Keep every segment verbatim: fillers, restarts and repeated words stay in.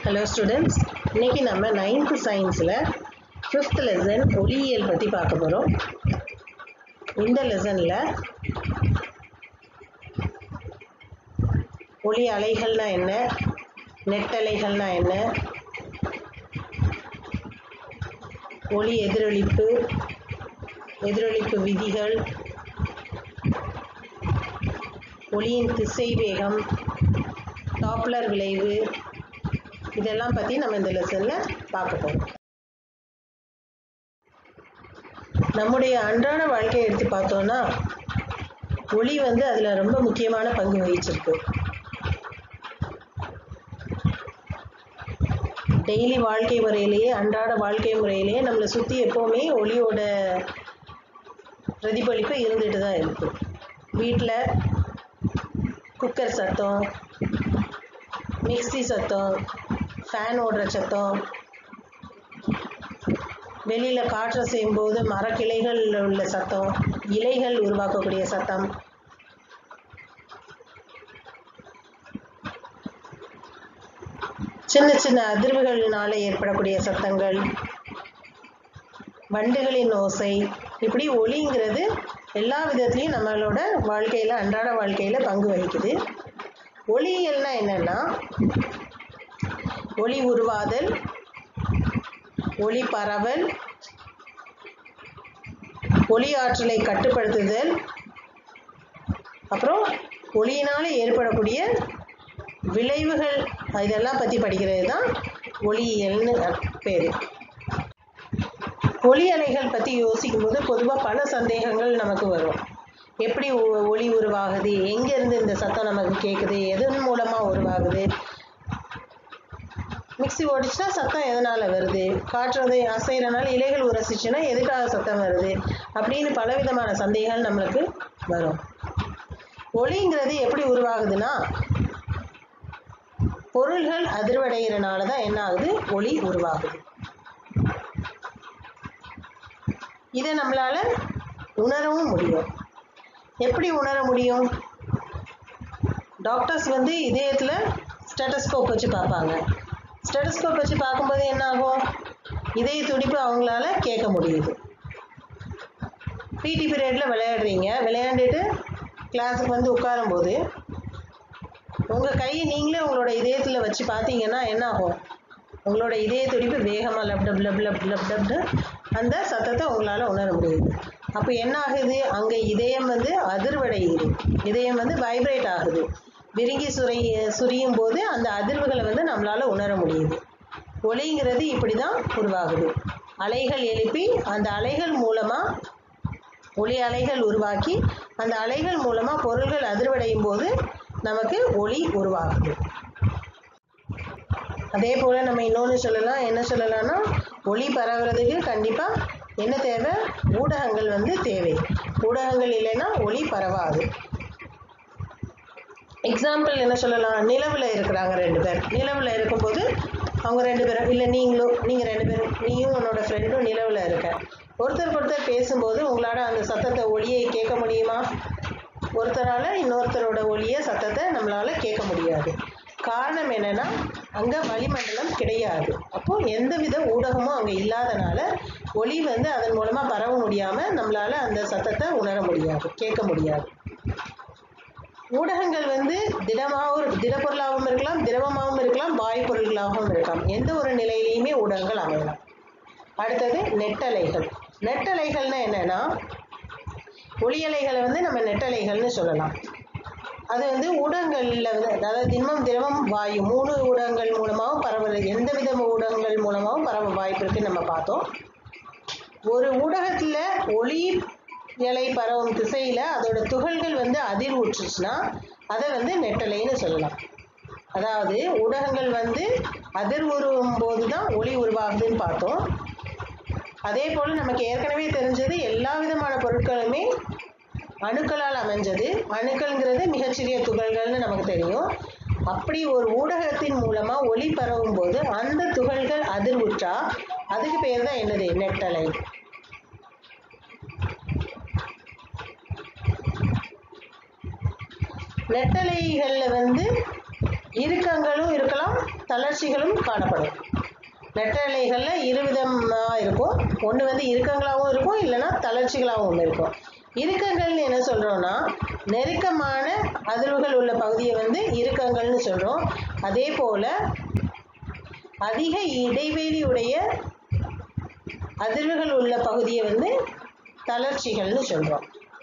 Hello students, இன்னைக்கு நம்ம ninth scienceல fifth lesson ஒளியியல் பத்தி பார்க்க போறோம். இந்த லெசன்ல ஒளி அலைகள்னா என்ன, நெட்டலைகள்னா என்ன, ஒளி எதிரொலிப்பு, எதிரொலிப்பு விதிகள், ஒளியின் திசைவேகம், டாப்லர் விளைவு, இதெல்லாம் பத்தி நம்ம இந்த லெசன்ல பார்க்க போறோம். நம்முடைய அன்றாட வாழ்க்கையை எடுத்து பார்த்தோம்னா ஒளி வந்து அதுல ரொம்ப முக்கியமான பங்கு வகிச்சிருக்கு. டெய்லி வாழ்க்கை முறையிலேயே அன்றாட வாழ்க்கை முறையிலேயே நம்மளை சுத்தி எப்பவுமே ஒளியோட பிரதிபலிப்பு இருந்துட்டு தான் இருக்கு. வீட்டில் குக்கர் சத்தம், மிக்ஸி சத்தம், ஃபேன் ஓடுற சத்தம், வெளியில காற்று செய்யும் போது மரக்கிளைகள் உள்ள சத்தம், இலைகள் உருவாக்கக்கூடிய சத்தம், சின்ன சின்ன அதிர்வுகளினால ஏற்படக்கூடிய சத்தங்கள், வண்டுகளின் ஓசை, இப்படி ஒளிங்கிறது எல்லா விதத்திலையும் நம்மளோட வாழ்க்கையில அன்றாட வாழ்க்கையில பங்கு வகிக்குது. ஒளியியல்னா என்னன்னா ஒளி உருவாதல், ஒளி பரவல், ஒளி ஆற்றலை கட்டுப்படுத்துதல், அப்புறம் ஒளியினால ஏற்படக்கூடிய விளைவுகள், இதெல்லாம் பத்தி படிக்கிறது தான் ஒளியியல்னு பேரு. ஒளி அலைகள் பத்தி யோசிக்கும் போது பொதுவாக பல சந்தேகங்கள் நமக்கு வரும். எப்படி ஒளி உருவாகுது, எங்க இருந்து இந்த சத்தம் நமக்கு கேட்குது, எதன் மூலமா உருவாகுது, மிக்ஸி ஓடிச்சுன்னா சத்தம் எதனால வருது, காற்று அசைறனால இலைகள் உரசிச்சுன்னா எதுக்காக சத்தம் வருது, அப்படின்னு பலவிதமான சந்தேகங்கள் நம்மளுக்கு வரும். ஒளிங்கிறது எப்படி உருவாகுதுன்னா பொருள்கள் அதிர்வடைகிறனால தான் என்ன ஆகுது, ஒளி உருவாகுது. இதை நம்மளால உணரவும் முடியும். எப்படி உணர முடியும்? டாக்டர்ஸ் வந்து இதயத்துல ஸ்டெத்தஸ்கோப் வச்சு பார்ப்பாங்க. ஸ்டெத்தஸ்கோப் வச்சு பார்க்கும்போது என்ன ஆகும், இதய துடிப்பு அவங்களால கேட்க முடியுது. பிடி பீரியட்ல விளையாடுறீங்க, விளையாண்டுட்டு கிளாஸுக்கு வந்து உட்காரும் போது உங்க கையை நீங்களே உங்களோட இதயத்துல வச்சு பார்த்தீங்கன்னா என்ன ஆகும், உங்களோட இதய துடிப்பு வேகமா லப் டப் லப் லப் லப் டப்னு அந்த சத்தத்தை உங்களால உணர முடியுது. அப்போ என்ன ஆகுது, அங்க இதயம் வந்து அதிர்வடையுது, இதயம் வந்து வைப்ரேட் ஆகுது. விருங்கி சுரை சுரியும் போது அந்த அதிர்வுகளை வந்து நம்மளால உணர முடியுது. ஒளிங்கிறது இப்படிதான் உருவாகுது. அலைகள் எழுப்பி அந்த அலைகள் மூலமா ஒளி அலைகள் உருவாக்கி அந்த அலைகள் மூலமா பொருள்கள் அதிர்வடையும் போது நமக்கு ஒளி உருவாகுது. அதே போல நம்ம இன்னொன்று சொல்லலாம். என்ன சொல்லலாம்னா ஒளி பரவுறதுக்கு கண்டிப்பா என்ன தேவை, ஊடகங்கள் வந்து தேவை. ஊடகங்கள் இல்லைன்னா ஒளி பரவாது. எக்ஸாம்பிள் என்ன சொல்லலாம், நிலவுல இருக்கிறாங்க ரெண்டு பேர். நிலவுல இருக்கும்போது அவங்க ரெண்டு பேரும் இல்லை நீங்களும் நீங்க ரெண்டு பேரும் நீயும் உன்னோட ஃப்ரெண்டும் நிலவுல இருக்க, ஒருத்தருக்கு ஒருத்தர் பேசும்போது உங்களால அந்த சத்தத்தை ஒளியை கேட்க முடியுமா? ஒருத்தரால இன்னொருத்தரோட ஒளிய சத்தத்தை நம்மளால கேட்க முடியாது. காரணம் என்னன்னா அங்க வளிமண்டலம் கிடையாது. அப்போ எந்தவித ஊடகமும் அங்க இல்லாதனால ஒளி வந்து அதன் மூலமா பரவ முடியாம நம்மளால அந்த சத்தத்தை உணர முடியாது, கேட்க முடியாது. ஊடகங்கள் வந்து திடமாகவும் திடப்பொருளாகவும் இருக்கலாம், திரவமாகவும் இருக்கலாம், வாயு பொருள்களாகவும் இருக்கலாம். எந்த ஒரு நிலையிலையுமே ஊடகங்கள் அமையலாம். அடுத்தது நெட்டலைகள். நெட்டலைகள்னா என்னன்னா ஒளியலைகளை வந்து நம்ம நெட்டலைகள்னு சொல்லலாம். அது வந்து ஊடகங்கள்ல அதாவது திண்மம், திரவம், வாயு மூணு ஊடகங்கள் மூலமாகவும் பரவ எந்த வித ஊடகங்கள் மூலமாகவும் பரவ வாய்ப்பு இருக்குன்னு நம்ம பார்த்தோம். ஒரு ஊடகத்துல ஒளி இலை பரவும் திசையில அதோட துகள்கள் வந்து அதிர்வுற்றுச்சுன்னா அதை வந்து நெட்டலைன்னு சொல்லலாம். அதாவது ஊடகங்கள் வந்து அதிர்வுறும் போதுதான் ஒளி உருவாகுதுன்னு பார்த்தோம். அதே போல நமக்கு ஏற்கனவே தெரிஞ்சது எல்லா விதமான பொருட்களுமே அணுக்களால் அமைஞ்சது. அணுக்கள்ங்கிறது மிகச்சிறிய துகள்கள்னு நமக்கு தெரியும். அப்படி ஒரு ஊடகத்தின் மூலமா ஒளி பரவும் போது அந்த துகள்கள் அதிர்வுற்றா அதுக்கு பேர் தான் என்னது, நெட்டலை. நெட்டலைகள்ல வந்து இறுக்கங்களும் இருக்கலாம், தளர்ச்சிகளும் காணப்படும். நெட்டலைகள்ல இருவிதமா இருக்கும். ஒன்று வந்து இறுக்கங்களாகவும் இருக்கும், இல்லைன்னா தளர்ச்சிகளாகவும் இருக்கும். இறுக்கங்கள்னு என்ன சொல்றோம்னா நெருக்கமான அதிர்வுகள் உள்ள பகுதியை வந்து இறுக்கங்கள்னு சொல்றோம். அதே போல அதிக இடைவெளியுடைய அதிர்வுகள் உள்ள பகுதியை வந்து தளர்ச்சிகள்னு சொல்றோம்.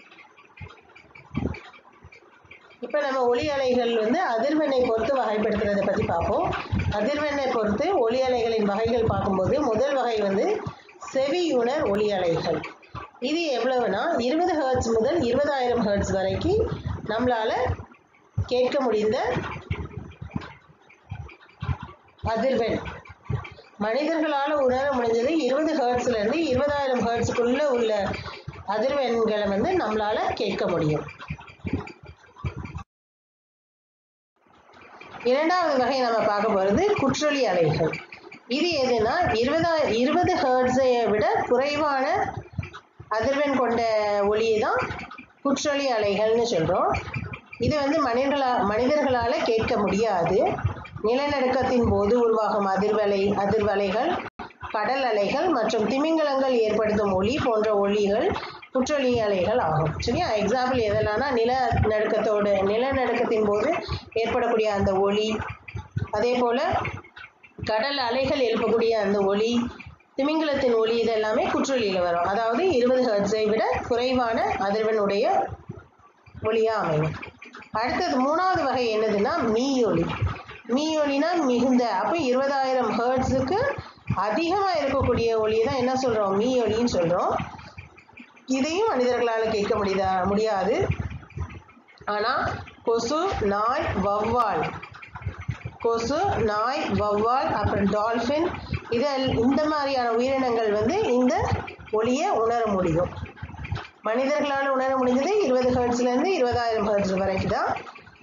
இப்போ நம்ம ஒலி அலைகள் வந்து அதிர்வெண்ணை பொறுத்து வகைப்படுத்துறதை பற்றி பார்ப்போம். அதிர்வெண்ணை பொறுத்து ஒலி அலைகளின் வகைகள் பார்க்கும்போது முதல் வகை வந்து செவியுணர் ஒலி அலைகள். இது எவ்வளவுனா இருபது ஹெர்ட்ஸ் முதல் இருபதாயிரம் ஹெர்ட்ஸ் வரைக்கும் நம்மளால கேட்க முடிந்த அதிர்வெண். மனிதர்களால் உணர முடிஞ்சது இருபது ஹெர்ட்ஸ்ல இருந்து இருபதாயிரம் ஹெர்ட்ஸுக்குள்ள உள்ள அதிர்வெண்களை வந்து நம்மளால கேட்க முடியும். இரண்டாவது வகை நம்ம பார்க்க போகிறது குற்றொலி அலைகள். இது எதுனா இருபதா இருபது ஹெர்ட்ஸை விட குறைவான அதிர்வெண் கொண்ட ஒலியை தான் குற்றொலி அலைகள்னு சொல்கிறோம். இது வந்து மனிதர்களா மனிதர்களால் கேட்க முடியாது. நிலநடுக்கத்தின் போது உருவாகும் அதிர்வலை அதிர்வலைகள், கடல் அலைகள் மற்றும் திமிங்கலங்கள் ஏற்படுத்தும் ஒலி போன்ற ஒலிகள் குற்றொலி அலைகள் ஆகும். சரியா? எக்ஸாம்பிள் எதெல்லாம்னா நிலநடுக்கத்தோடு நிலநடுக்கத்தின் போது ஏற்படக்கூடிய அந்த ஒலி, அதே போல் கடல் அலைகள் எழுப்பக்கூடிய அந்த ஒலி, திமிங்கலத்தின் ஒலி, இதெல்லாமே குற்றொலியில் வரும். அதாவது இருபது ஹெர்ட்ஸை விட குறைவான அதிர்வெண்ணுடைய ஒலியாக அமையும். அடுத்தது மூணாவது வகை என்னதுன்னா மீயொலி. மீயொலினா மிகுந்த, அப்போ இருபதாயிரம் ஹெர்ட்ஸுக்கு அதிகமாக இருக்கக்கூடிய ஒலியை தான் என்ன சொல்கிறோம்? மீயொலின்னு சொல்கிறோம். இதையும் மனிதர்களால் கேட்க முடியுதா முடியாது ஆனால் கொசு, நாய், வௌவால் கொசு, நாய், வௌவால், அப்புறம் டால்ஃபின், இதில் இந்த மாதிரியான உயிரினங்கள் வந்து இந்த ஒலியை உணர முடியும். மனிதர்களால் உணர முடிஞ்சது இருபது ஹெர்ட்ஸ்லேருந்து இருபதாயிரம் ஹெர்ட்ஸ் வரைக்கும் தான்.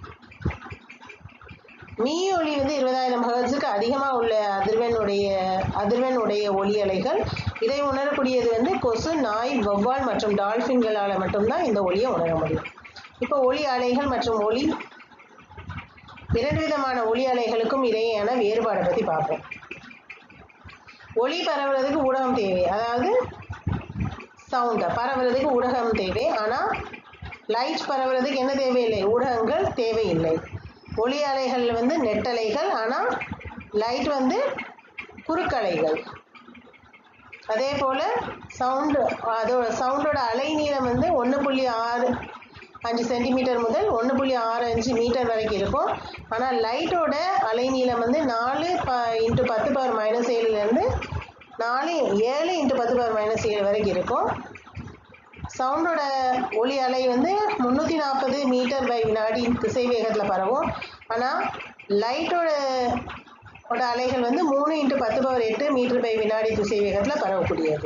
மீ ஒலி வந்து இருபதாயிரம் ஹெர்ட்ஸுக்கு அதிகமாக உள்ள அதிர்வெண்ணுடைய அதிர்வெண்ணுடைய ஒலி அலைகள். இதை உணரக்கூடியது வந்து கொசு, நாய், வௌவால் மற்றும் டால்ஃபின்களால் மட்டும்தான் இந்த ஒலியை உணர முடியும். இப்போ ஒலி அலைகள் மற்றும் ஒலி இரண்டு விதமான ஒலி அலைகளுக்கும் இடையேயான வேறுபாடை பற்றி பார்ப்போம். ஒலி பரவுறதுக்கு ஊடகம் தேவை, அதாவது சவுண்டை பரவுறதுக்கு ஊடகம் தேவை. ஆனால் லைட் பரவுறதுக்கு என்ன தேவையில்லை? ஊடகங்கள் தேவையில்லை. ஒலி அலைகள் வந்து நெட்டலைகள், ஆனால் லைட் வந்து குறுக்கலைகள். அதே போல் சவுண்டு அதோட சவுண்டோட அலை நீளம் வந்து ஒன்று புள்ளி ஆறு அஞ்சு சென்டிமீட்டர் முதல் ஒன்று புள்ளி ஆறு அஞ்சு மீட்டர் வரைக்கும் இருக்கும். ஆனால் லைட்டோட அலை நீளம் வந்து நாலு ப இன்ட்டு பத்து பவர் மைனஸ் ஏழுலேருந்து நாலு ஏழு இன்ட்டு பத்து பவர் மைனஸ் ஏழு வரைக்கும் இருக்கும். சவுண்டோட ஒலி அலை வந்து முந்நூற்றி நாற்பது மீட்டர் பை வினாடி திசை வேகத்தில் பரவும். ஆனால் லைட்டோட அலைகள் வந்து மூணு இன்ட்டு பத்து பவர் எட்டு மீட்டர் பை வினாடி திசை வேகத்தில் பரவக்கூடியது.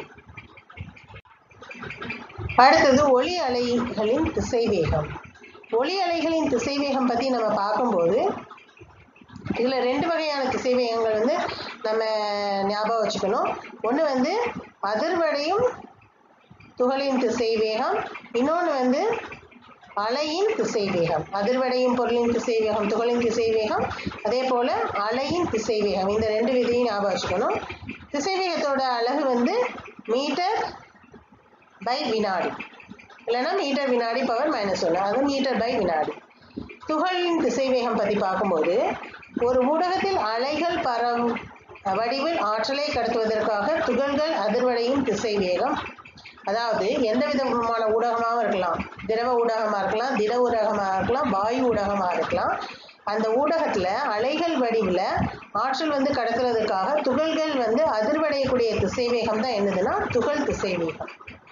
அடுத்தது ஒலி அலைகளின் திசைவேகம். ஒலி அலைகளின் திசைவேகம் பற்றி நம்ம பார்க்கும்போது இதில் ரெண்டு வகையான திசைவேகங்கள் வந்து நம்ம ஞாபகம் வச்சுக்கணும். ஒன்று வந்து அதிர்வடையும் துகளின் திசைவேகம், இன்னொன்று வந்து அலையின் திசைவேகம். அதிர்வடையும் பொருளின் திசைவேகம் துகளின் திசைவேகம், அதே போல் அலையின் திசைவேகம். இந்த ரெண்டு விதையும் ஞாபகம் வச்சுக்கணும். திசைவேகத்தோட அலகு வந்து மீட்டர் பை வினாடி, இல்லைன்னா மீட்டர் வினாடி பவர் மைனஸ் ஒன்று, அது மீட்டர் பை வினாடி. துகளின் திசைவேகம் பற்றி பார்க்கும்போது ஒரு ஊடகத்தில் அலைகள் பரவும் வடிவில் ஆற்றலை கடத்துவதற்காக துகள்கள் அதிர்வடையும் திசைவேகம், அதாவது எந்த விதமான ஊடகமாக இருக்கலாம், திரவ ஊடகமாக இருக்கலாம், திட ஊடகமாக இருக்கலாம், வாயு ஊடகமாக இருக்கலாம். அந்த ஊடகத்தில் அலைகள் வடிவில் ஆற்றல் வந்து கடத்துறதுக்காக துகள்கள் வந்து அதிர்வடையக்கூடிய திசைவேகம் தான் என்னதுன்னா துகள் திசைவேகம்.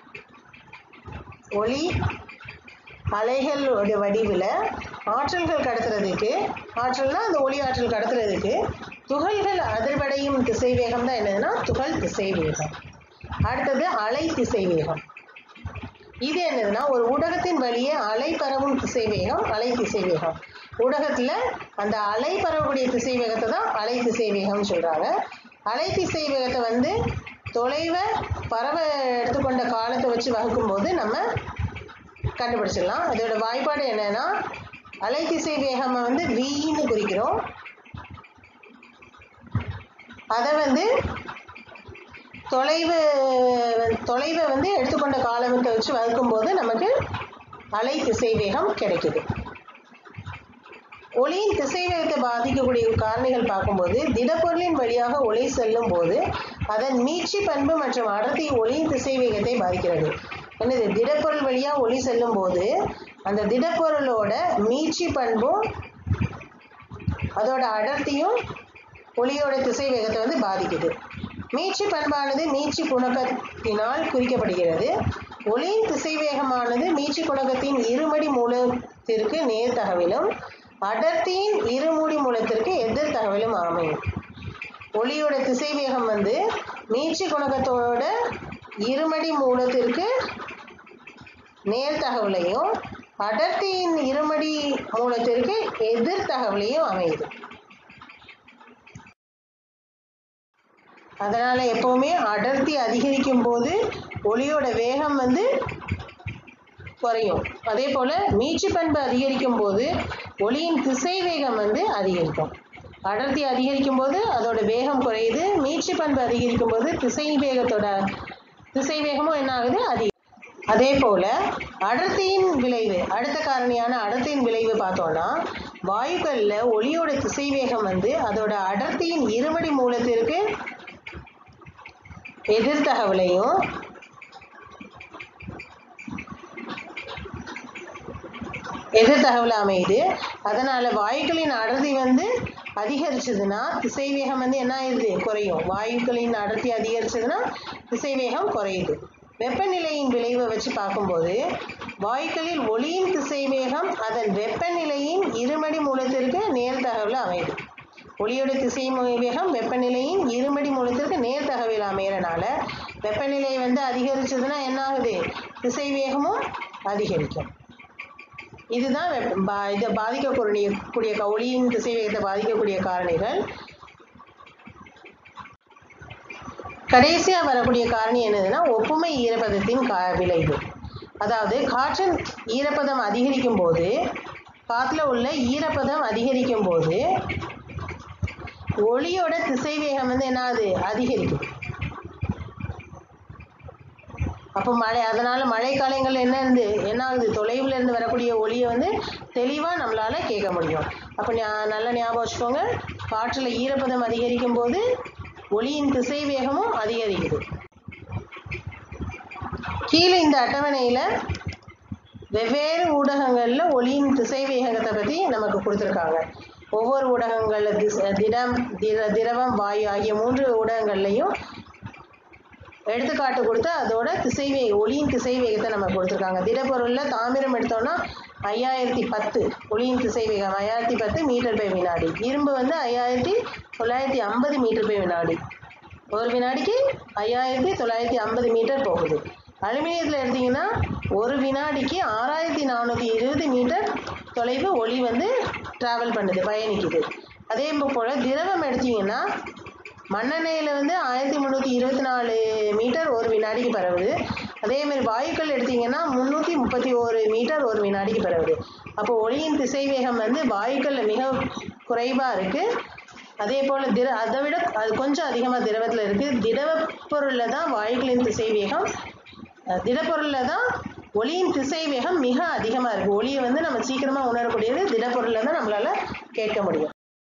ஒளி அலைகளோட வடிவில் ஆற்றல்கள் கடத்துறதுக்கு, ஆற்றல்னா அந்த ஒளி ஆற்றல் கடத்துறதுக்கு துகள்கள் அதிர்வடையும் திசைவேகம் தான் என்னதுன்னா துகள் திசைவேகம். அடுத்தது அலை திசைவேகம். இது என்னதுன்னா ஒரு ஊடகத்தின் வழியே அலை பரவும் திசைவேகம் அலை திசைவேகம். ஊடகத்தில் அந்த அலை பரவக்கூடிய திசைவேகத்தை தான் அலை திசைவேகம்னு சொல்கிறாங்க. அலை திசைவேகத்தை வந்து தொலைவை பரவ எடுத்துக்கொண்ட காலத்தை வச்சு வகுக்கும்போது நம்ம கண்டுபிடிச்சிடலாம். அதோட வாய்ப்பாடு என்னன்னா அலை திசைவேகம் வந்து வின்னு குறிக்கிறோம், அதை வந்து தொலைவு தொலைவை வந்து எடுத்துக்கொண்ட காலத்தை வச்சு வகுக்கும்போது நமக்கு அலை திசைவேகம் கிடைக்குது. ஒளியின் திசைவேகத்தை பாதிக்கக்கூடிய காரணிகள் பார்க்கும்போது திடப்பொருளின் வழியாக ஒளி செல்லும் போது அதன் மீட்சி பண்பு மற்றும் அடர்த்தி ஒளியின் திசைவேகத்தை பாதிக்கிறது. என்னது, திடப்பொருள் வழியாக ஒளி செல்லும் போது அந்த திடப்பொருளோட மீட்சி பண்பும் அதோட அடர்த்தியும் ஒளியோட திசைவேகத்தை வந்து பாதிக்குது. மீட்சி பண்பானது மீட்சி குணகத்தினால் குறிக்கப்படுகிறது. ஒளியின் திசைவேகமானது மீட்சி குணகத்தின் இருமடி மூலத்திற்கு நேர் தகவிலும் அடர்த்தியின் இருமுடி மூலத்திற்கு எதிர் தகவலும் அமையும். ஒளியோட திசைவேகம் வந்து மீட்சி குணகத்தோட இருமடி மூலத்திற்கு நேர் தகவலையும் அடர்த்தியின் இருமடி மூலத்திற்கு எதிர் தகவலையும் அமையுது. அதனால எப்பவுமே அடர்த்தி அதிகரிக்கும் போது ஒளியோட வேகம் வந்து குறையும். அதே போல மீட்சி பண்பு அதிகரிக்கும் போது ஒளியின் திசை வேகம் வந்து அதிகரிக்கும். அடர்த்தி அதிகரிக்கும் போது அதோட வேகம் குறையுது. மீட்சி பண்பு அதிகரிக்கும் போது திசை வேகத்தோட திசை வேகமும் என்ன ஆகுது, அதிகம். அதே போல அடர்த்தியின் விளைவு, அடுத்த காரணியான அடர்த்தியின் விளைவு பார்த்தோம்னா வாயுக்கள்ல ஒளியோட திசை வேகம் வந்து அதோட அடர்த்தியின் இருமடி மூலத்திற்கு எதிர் தகவலையும் எதிர் தகவல் அமையுது. அதனால வாயுக்களின் அடர்த்தி வந்து அதிகரிச்சதுன்னா திசைவேகம் வந்து என்ன ஆயிடுது, குறையும். வாயுக்களின் அடர்த்தி அதிகரிச்சதுன்னா திசைவேகம் குறையுது. வெப்பநிலையின் விளைவை வச்சு பார்க்கும்போது வாயுக்களில் ஒளியின் திசைவேகம் அதன் வெப்பநிலையின் இருமடி மூலத்திற்கு நேர் தகவல் அமையுது. ஒளியோட திசை வேகம் வெப்பநிலையின் இருமடி மூலத்திற்கு நேர் தகவல் அமையறனால வெப்பநிலை வந்து அதிகரிச்சதுன்னா என்ன ஆகுது, திசை வேகமும் அதிகரிக்கும். இதுதான் இதை பாதிக்கக்கூடிய கூடிய ஒளியின் திசை வேகத்தை பாதிக்கக்கூடிய காரணிகள். கடைசியா வரக்கூடிய காரணி என்னதுன்னா ஒப்புமை ஈரப்பதத்தின் விளைவு. அதாவது காற்றின் ஈரப்பதம் அதிகரிக்கும் போது காற்றுல உள்ள ஈரப்பதம் அதிகரிக்கும் போது ஒளியோட திசை வேகம் வந்து என்ன ஆகுது, அதிகரிக்கும். அப்போ மழை, அதனால மழை காலங்கள் என்ன இருந்து என்ன ஆகுது, தொலைவுல இருந்து வரக்கூடிய ஒளியை வந்து தெளிவா நம்மளால கேட்க முடியும். அப்போ நல்லா ஞாபகம் வச்சுக்கோங்க, காற்றுல ஈரப்பதம் அதிகரிக்கும் போது ஒளியின் திசை வேகமும் அதிகரிக்குது. கீழே இந்த அட்டவணையில வெவ்வேறு ஊடகங்கள்ல ஒளியின் திசை வேகத்தை பத்தி நமக்கு கொடுத்துருக்காங்க. ஒவ்வொரு ஊடகங்கள்ல திடம் திர திரவம் வாயு ஆகிய மூன்று ஊடகங்கள்லையும் எடுத்துக்காட்டு கொடுத்து அதோட திசை வே ஒளியின் திசை வேகத்தை நம்ம கொடுத்துருக்காங்க. திடப்பொருள்ல தாமிரம் எடுத்தோம்னா ஐயாயிரத்தி பத்து ஒளியின் திசை வேகம் ஐயாயிரத்தி பத்து மீட்டர் பை வினாடி. இரும்பு வந்து ஐயாயிரத்தி தொள்ளாயிரத்தி ஐம்பது மீட்டர் பை வினாடி. ஒரு வினாடிக்கு ஐயாயிரத்தி தொள்ளாயிரத்தி ஐம்பது மீட்டர் போகுது. அலுமினியத்தில் எடுத்தீங்கன்னா ஒரு வினாடிக்கு ஆறாயிரத்தி நானூற்றி இருபது மீட்டர் தொலைவு ஒளி வந்து டிராவல் பண்ணுது, பயணிக்குது. அதே போல் திரவம் எடுத்தீங்கன்னா மண்ணெண்ணெயில் வந்து ஆயிரத்தி முந்நூற்றி இருபத்தி நாலு மீட்டர் ஒரு வினாடிக்கு பரவுது. அதேமாதிரி வாயுக்கள் எடுத்தீங்கன்னா முந்நூற்றி முப்பத்தி ஒரு மீட்டர் ஒரு வினாடிக்கு பரவுது. அப்போ ஒளியின் திசை வேகம் வந்து வாயுக்களில் மிக குறைவாக இருக்குது. அதே போல் திர அதை விட அது கொஞ்சம் அதிகமாக திரவத்தில் இருக்குது. திரவ பொருளில் தான் வாயுக்களின் திசை வேகம், திடப்பொருளில் தான் ஒளியின் திசை வேகம் மிக அதிகமாக இருக்குது. ஒளியை வந்து நம்ம சீக்கிரமாக உணரக்கூடியது திடப்பொருளில் தான் நம்மளால் கேட்க முடியும்.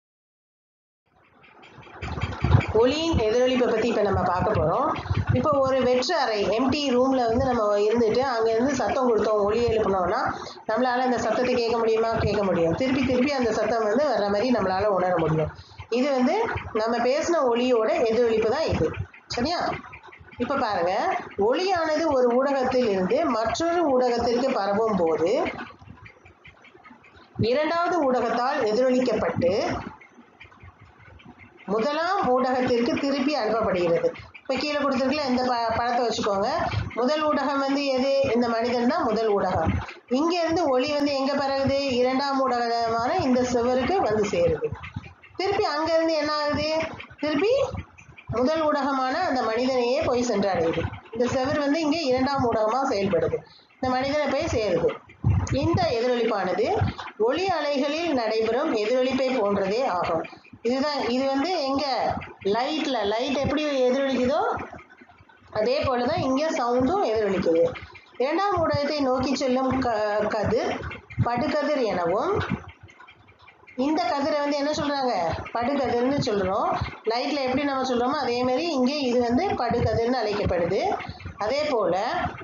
ஒளியின் எதிரொலிப்பை பற்றி இப்போ நம்ம பார்க்க போகிறோம். இப்போ ஒரு வெற்று அறை எம்டி ரூமில் வந்து நம்ம இருந்துட்டு அங்கேருந்து சத்தம் கொடுத்தோம், ஒளி எழுப்பினோம்னா நம்மளால் அந்த சத்தத்தை கேட்க முடியுமா? கேட்க முடியும். திருப்பி திருப்பி அந்த சத்தம் வந்து வர்ற மாதிரி நம்மளால் உணர முடியும். இது வந்து நம்ம பேசின ஒளியோட எதிரொலிப்பு தான் இது. சரியா? இப்போ பாருங்க, ஒளியானது ஒரு ஊடகத்தில் இருந்து மற்றொரு ஊடகத்திற்கு பரவும் போது இரண்டாவது ஊடகத்தால் எதிரொலிக்கப்பட்டு முதலாம் ஊடகத்திற்கு திருப்பி அனுப்பப்படுகிறது. இப்போ கீழே கொடுத்துருக்கல இந்த ப படத்தை வச்சுக்கோங்க. முதல் ஊடகம் வந்து எது? இந்த மனிதன் தான் முதல் ஊடகம். இங்கேருந்து ஒளி வந்து எங்கே பரவுது? இரண்டாம் ஊடகமான இந்த சுவருக்கு வந்து சேருது. திருப்பி அங்கேருந்து என்ன ஆகுது? திருப்பி முதல் ஊடகமான அந்த மனிதனையே போய் சென்றடையுது. இந்த செவர் வந்து இங்கே இரண்டாம் ஊடகமாக செயல்படுது, இந்த மனிதனை போய் சேருது. இந்த எதிரொலிப்பானது ஒளி அலைகளில் நடைபெறும் எதிரொலிப்பை போன்றதே ஆகும். இதுதான் இது வந்து எங்க லைட்ல லைட் எப்படி எதிரொலிக்குதோ அதே போலதான் இங்க சவுண்டும் எதிரொலிக்குது. இரண்டாம் ஊடகத்தை நோக்கி செல்லும் க கதிர் படுகதிர் எனவும், இந்த கதிரை வந்து என்ன சொல்றாங்க படுகதிர்னு சொல்றோம். லைட்ல எப்படி நம்ம சொல்றோமோ அதே மாதிரி இங்கே இது வந்து படுகதிர்னு அழைக்கப்படுது. அதே போல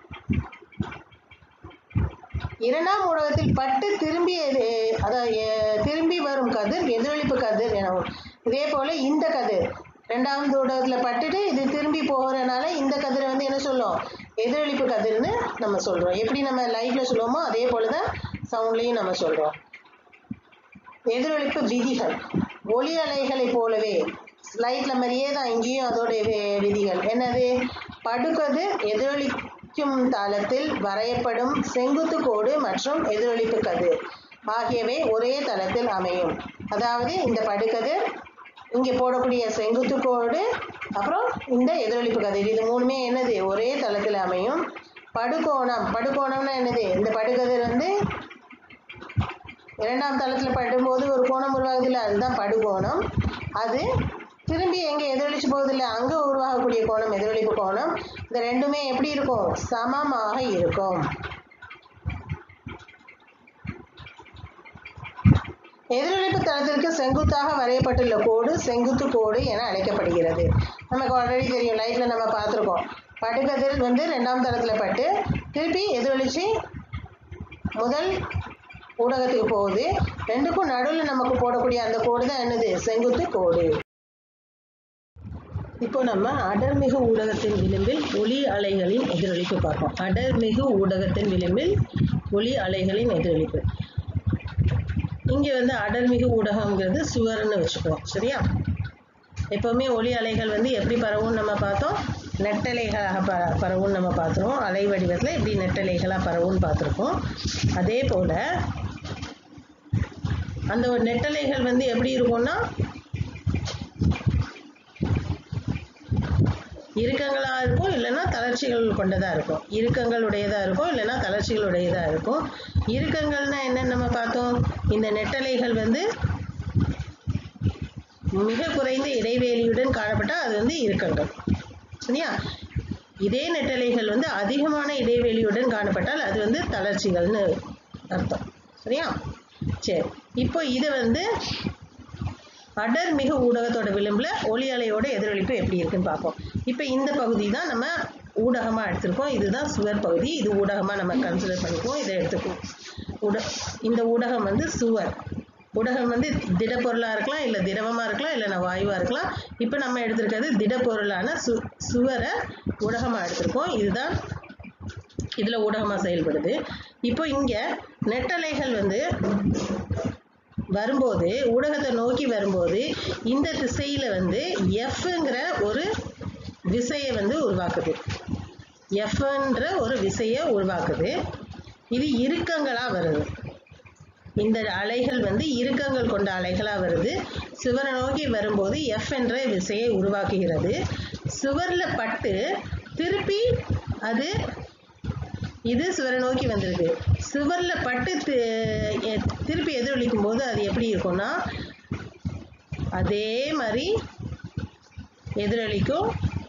இரண்டாம் ஊடகத்தில் பட்டு திரும்பி அதாவது திரும்பி வரும் கதிர் எதிரொலிப்பு கதிர் எனவும், இதே போல இந்த கதிர் ரெண்டாவது ஊடகத்துல பட்டுட்டு இது திரும்பி போகிறனால இந்த கதிரை வந்து என்ன சொல்லும் எதிரொலிப்பு கதிர்னு நம்ம சொல்றோம். எப்படி நம்ம லைட்ல சொல்லுவோமோ அதே போலதான் சவுண்ட்லையும் நம்ம சொல்றோம். எதிரொலிப்பு விதிகள் ஒலி அலைகளை போலவே லைட்ல மாதிரியே தான் இங்கேயும் அதோட விதிகள் என்னது? படுகதிர் எதிரொலிக்கும் தளத்தில் வரையப்படும் செங்குத்து கோடு மற்றும் எதிரொலிப்பு கதிர் ஆகியவை ஒரே தளத்தில் அமையும். அதாவது இந்த படுகதிர், இங்கே போடக்கூடிய செங்குத்து கோடு, அப்புறம் இந்த எதிரொலிப்பு கதிர், இது மூணுமே என்னது ஒரே தளத்தில் அமையும். படுகோணம் படுகோணம்னா என்னது? இந்த படுகதிர் வந்து இரண்டாம் தளத்தில் படும்போது ஒரு கோணம் உருவாகுது இல்லை, அதுதான் படுகோணம். அது திரும்பி எங்கே எதிரொலிச்சு போகுது இல்லை, அங்கே உருவாகக்கூடிய கோணம் எதிரொலிப்பு கோணம். இந்த ரெண்டுமே எப்படி இருக்கும்? சமமாக இருக்கும். எதிரொலிப்பு தளத்திற்கு செங்குத்தாக வரையப்பட்டுள்ள கோடு செங்குத்து கோடு என அழைக்கப்படுகிறது. நமக்கு ஆல்ரெடி தெரியும், லைட்ல நம்ம பார்த்துருக்கோம். படுகதிர் வந்து ரெண்டாம் தளத்தில் பட்டு திருப்பி எதிரொலிச்சு முதல் ஊடகத்துக்கு போகுது. ரெண்டுக்கும் நடுவில் நமக்கு போடக்கூடிய அந்த கோடு தான் என்னது? செங்குத்து கோடு. இப்போ நம்ம அடர்மிகு ஊடகத்தின் விளிம்பில் ஒளி அலைகளின் எதிரொலிப்பு பார்ப்போம். அடர்மிகு ஊடகத்தின் விளிம்பில் ஒளி அலைகளின் எதிரொலிப்பு. இங்கே வந்து அடர்மிகு ஊடகம்ங்கிறது சுவர்னு வச்சுக்குவோம், சரியா? எப்போவுமே ஒளி அலைகள் வந்து எப்படி பரவும்னு நம்ம பார்த்தோம், நெட்டலைகளாக ப பரவும்னு நம்ம பார்த்துருவோம். அலை வடிவத்தில் எப்படி நெட்டலைகளாக பரவும்னு பார்த்துருக்கோம். அதே போல் அந்த ஒரு நெட்டலைகள் வந்து எப்படி இருக்கும்னா இறுக்கங்களாக இருக்கும், இல்லைன்னா தளர்ச்சிகள் கொண்டதாக இருக்கும். இறுக்கங்களுடையதாக இருக்கும், இல்லைன்னா தளர்ச்சிகளுடையதாக இருக்கும். இறுக்கங்கள்னா என்னன்னு நம்ம பார்த்தோம், இந்த நெட்டலைகள் வந்து மிக குறைந்த இடைவெளியுடன் காணப்பட்டால் அது வந்து இறுக்கங்கள், சரியா? இதே நெட்டலைகள் வந்து அதிகமான இடைவெளியுடன் காணப்பட்டால் அது வந்து தளர்ச்சிகள்னு அர்த்தம், சரியா? சரி, இப்போ இது வந்து அடர்மிகு ஊடகத்தோட விளிம்பில் ஒளி அலையோட எதிரொலிப்பு எப்படி இருக்குன்னு பார்ப்போம். இப்போ இந்த பகுதி தான் நம்ம ஊடகமாக எடுத்திருக்கோம். இதுதான் சுவர் பகுதி, இது ஊடகமாக நம்ம கன்சிடர் பண்ணிக்குவோம். இதை எடுத்துக்குவோம். ஊட இந்த ஊடகம் வந்து சுவர். ஊடகம் வந்து திடப்பொருளாக இருக்கலாம், இல்லை திரவமாக இருக்கலாம், இல்லைன்னா வாயுவாக இருக்கலாம். இப்போ நம்ம எடுத்திருக்கிறது திடப்பொருளான சு சுவரை ஊடகமாக எடுத்திருக்கோம். இதுதான் இதில் ஊடகமாக செயல்படுது. இப்போ இங்கே நெட்டலைகள் வந்து வரும்போது ஊடகத்தை நோக்கி வரும்போது இந்த திசையில் வந்து எஃப்ங்கிற ஒரு விசையை வந்து உருவாக்குது. எஃப்ன்ற ஒரு விசையை உருவாக்குது. இது இறுக்கங்களாக வருது. இந்த அலைகள் வந்து இறுக்கங்கள் கொண்ட அலைகளாக வருது. சுவரை நோக்கி வரும்போது எஃப் என்ற விசையை உருவாக்குகிறது. சுவரில் பட்டு திருப்பி அது இது சுவரை நோக்கி வந்திருக்கு. சுவரில் பட்டு திருப்பி எதிரொலிக்கும் போது அது எப்படி இருக்கும்னா அதே மாதிரி எதிரொலிக்கும்.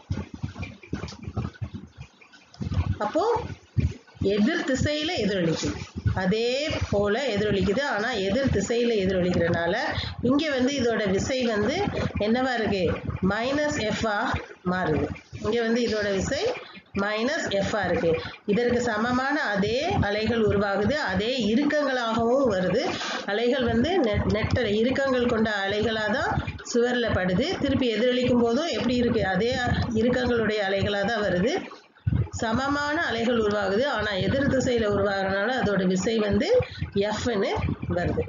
அப்போ எதிர் திசையில் எதிரொலிக்கும், அதே போல எதிரொலிக்குது. ஆனால் எதிர் திசையில் எதிரொலிக்கிறனால இங்கே வந்து இதோட விசை வந்து என்னவா இருக்கு? மைனஸ் எஃப்ஆ மாறுது. இங்கே வந்து இதோட விசை மைனஸ் எஃப்ஆ இருக்கு. இதற்கு சமமான அதே அலைகள் உருவாகுது, அதே இறுக்கங்களாகவும் வருது. அலைகள் வந்து நெட்ட இறுக்கங்கள் கொண்ட அலைகளாக தான் சுவரில் படுது. திருப்பி எதிரொலிக்கும் போதும் எப்படி இருக்கு? அதே இறுக்கங்களுடைய அலைகளாக தான் வருது. சமமான அலைகள் உருவாகுது, ஆனால் எதிர் திசையில் உருவாகிறதுனால அதோட விசை வந்து எஃப்னு வருது.